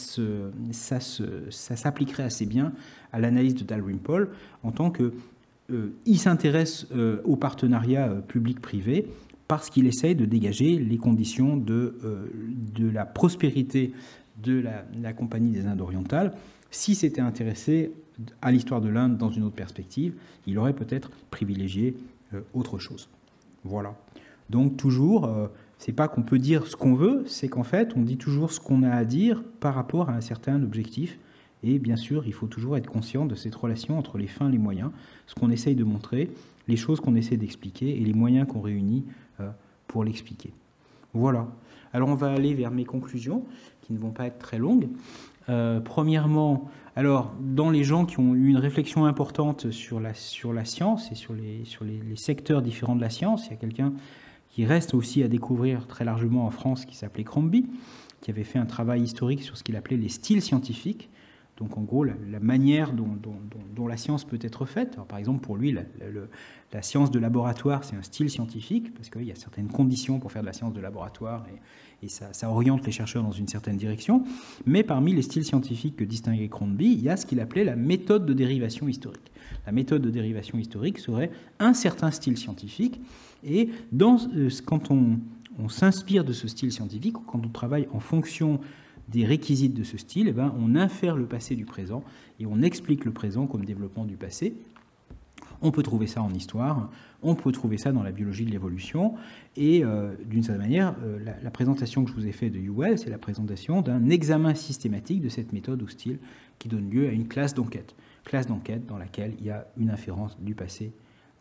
s'appliquerait assez bien à l'analyse de Dalrymple, en tant qu'il s'intéresse au partenariat public-privé, parce qu'il essaye de dégager les conditions de la prospérité de la Compagnie des Indes orientales. Si c'était intéressé à l'histoire de l'Inde dans une autre perspective, il aurait peut-être privilégié autre chose. Voilà. Donc toujours, c'est pas qu'on peut dire ce qu'on veut, c'est qu'en fait, on dit toujours ce qu'on a à dire par rapport à un certain objectif. Et bien sûr, il faut toujours être conscient de cette relation entre les fins et les moyens, ce qu'on essaye de montrer, les choses qu'on essaie d'expliquer et les moyens qu'on réunit pour l'expliquer. Voilà. Alors on va aller vers mes conclusions, qui ne vont pas être très longues. Premièrement, alors dans les gens qui ont eu une réflexion importante sur la science et sur les secteurs différents de la science, il y a quelqu'un qui reste aussi à découvrir très largement en France, qui s'appelait Crombie, qui avait fait un travail historique sur ce qu'il appelait les styles scientifiques. Donc en gros, la manière dont la science peut être faite. Alors, par exemple, pour lui, la science de laboratoire, c'est un style scientifique, parce qu'il y a certaines conditions pour faire de la science de laboratoire, et ça oriente les chercheurs dans une certaine direction. Mais parmi les styles scientifiques que distinguait Crombie, il y a ce qu'il appelait la méthode de dérivation historique. La méthode de dérivation historique serait un certain style scientifique, et quand on s'inspire de ce style scientifique, ou quand on travaille en fonction des réquisites de ce style, eh bien, on infère le passé du présent et on explique le présent comme développement du passé. On peut trouver ça en histoire, on peut trouver ça dans la biologie de l'évolution, et d'une certaine manière, la présentation que je vous ai faite de Whewell, c'est la présentation d'un examen systématique de cette méthode ou style qui donne lieu à une classe d'enquête dans laquelle il y a une inférence du passé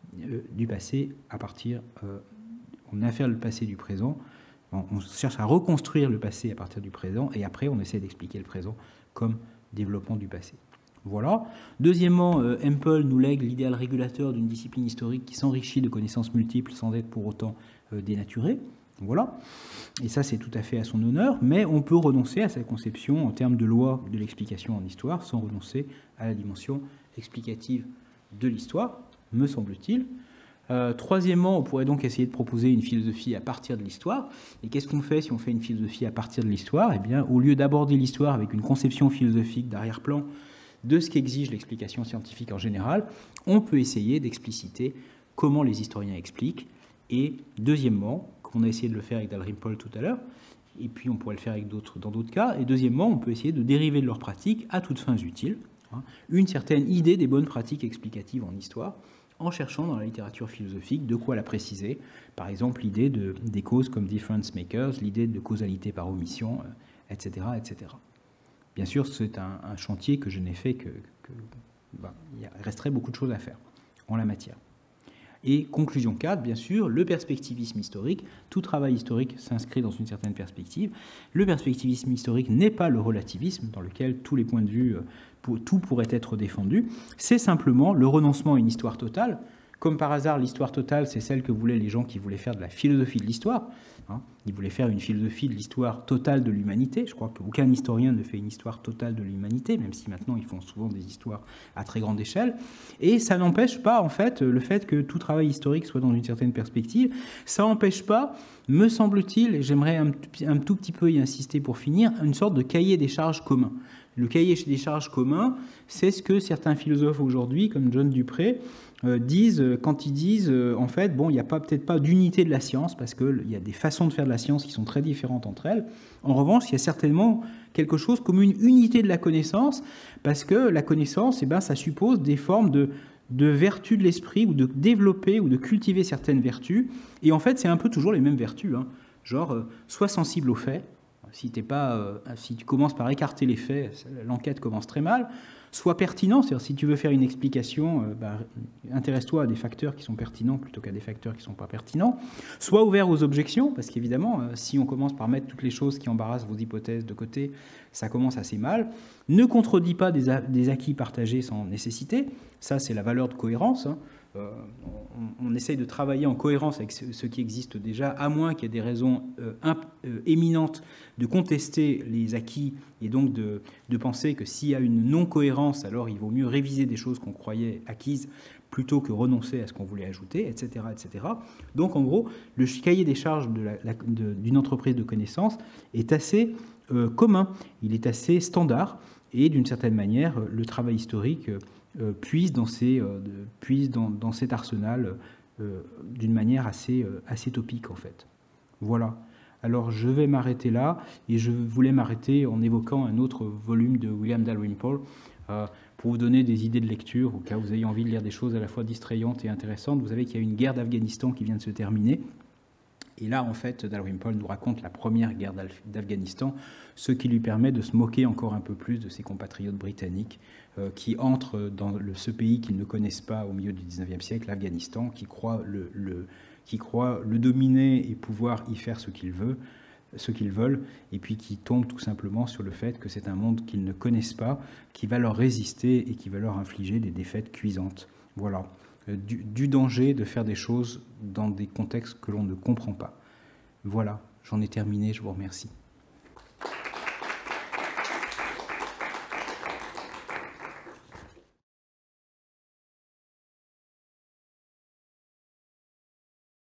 à partir, on infère le passé du présent. On cherche à reconstruire le passé à partir du présent, et après on essaie d'expliquer le présent comme développement du passé. Voilà. Deuxièmement, Hempel nous lègue l'idéal régulateur d'une discipline historique qui s'enrichit de connaissances multiples sans être pour autant dénaturée. Voilà. Et ça, c'est tout à fait à son honneur, mais on peut renoncer à sa conception en termes de loi de l'explication en histoire sans renoncer à la dimension explicative de l'histoire, me semble-t-il. Troisièmement, on pourrait donc essayer de proposer une philosophie à partir de l'histoire. Et qu'est-ce qu'on fait si on fait une philosophie à partir de l'histoire ? Eh bien, au lieu d'aborder l'histoire avec une conception philosophique d'arrière-plan de ce qu'exige l'explication scientifique en général, on peut essayer d'expliciter comment les historiens expliquent. Et deuxièmement, comme on a essayé de le faire avec Dalrymple tout à l'heure, et puis on pourrait le faire avec dans d'autres cas, et deuxièmement, on peut essayer de dériver de leurs pratiques à toutes fins utiles une certaine idée des bonnes pratiques explicatives en histoire, en cherchant dans la littérature philosophique de quoi la préciser. Par exemple, l'idée des causes comme difference makers, l'idée de causalité par omission, etc., etc. Bien sûr, c'est un chantier que je n'ai fait il resterait beaucoup de choses à faire en la matière. Et conclusion 4, bien sûr, le perspectivisme historique. Tout travail historique s'inscrit dans une certaine perspective. Le perspectivisme historique n'est pas le relativisme, dans lequel tous les points de vue, tout pourrait être défendu. C'est simplement le renoncement à une histoire totale. Comme par hasard, l'histoire totale, c'est celle que voulaient les gens qui voulaient faire de la philosophie de l'histoire. Ils voulaient faire une philosophie de l'histoire totale de l'humanité. Je crois qu'aucun historien ne fait une histoire totale de l'humanité, même si maintenant ils font souvent des histoires à très grande échelle. Et ça n'empêche pas, en fait, le fait que tout travail historique soit dans une certaine perspective, ça n'empêche pas, me semble-t-il, et j'aimerais un tout petit peu y insister pour finir, une sorte de cahier des charges commun. Le cahier des charges commun, c'est ce que certains philosophes aujourd'hui, comme John Dupré, disent quand ils disent en fait, bon, il n'y a peut-être pas d'unité de la science, parce qu'il y a des façons de faire de la science qui sont très différentes entre elles. En revanche, il y a certainement quelque chose comme une unité de la connaissance, parce que la connaissance, ça suppose des formes de vertus de l'esprit, ou de développer ou de cultiver certaines vertus. Et en fait, c'est un peu toujours les mêmes vertus. Genre, sois sensible aux faits. Si tu commences par écarter les faits, l'enquête commence très mal. Sois pertinent, c'est-à-dire si tu veux faire une explication, intéresse-toi à des facteurs qui sont pertinents plutôt qu'à des facteurs qui ne sont pas pertinents. Sois ouvert aux objections, parce qu'évidemment, si on commence par mettre toutes les choses qui embarrassent vos hypothèses de côté, ça commence assez mal. Ne contredis pas des acquis partagés sans nécessité. Ça, c'est la valeur de cohérence. On essaye de travailler en cohérence avec ce qui existe déjà, à moins qu'il y ait des raisons éminentes de contester les acquis et donc de penser que s'il y a une non-cohérence, alors il vaut mieux réviser des choses qu'on croyait acquises plutôt que renoncer à ce qu'on voulait ajouter, etc., etc. Donc en gros, le cahier des charges d'une entreprise de connaissances est assez commun, il est assez standard, et d'une certaine manière, le travail historique puise dans cet arsenal d'une manière assez topique, en fait. Voilà. Alors, je vais m'arrêter là, et je voulais m'arrêter en évoquant un autre volume de William Dalrymple pour vous donner des idées de lecture, au cas où vous ayez envie de lire des choses à la fois distrayantes et intéressantes. Vous savez qu'il y a une guerre d'Afghanistan qui vient de se terminer. Et là, en fait, Dalrymple nous raconte la première guerre d'Afghanistan, ce qui lui permet de se moquer encore un peu plus de ses compatriotes britanniques qui entrent dans ce pays qu'ils ne connaissent pas au milieu du 19e siècle, l'Afghanistan, qui croient le dominer et pouvoir y faire ce qu'ils veulent, et puis qui tombent tout simplement sur le fait que c'est un monde qu'ils ne connaissent pas, qui va leur résister et qui va leur infliger des défaites cuisantes. Voilà. Du danger de faire des choses dans des contextes que l'on ne comprend pas. Voilà, j'en ai terminé, je vous remercie.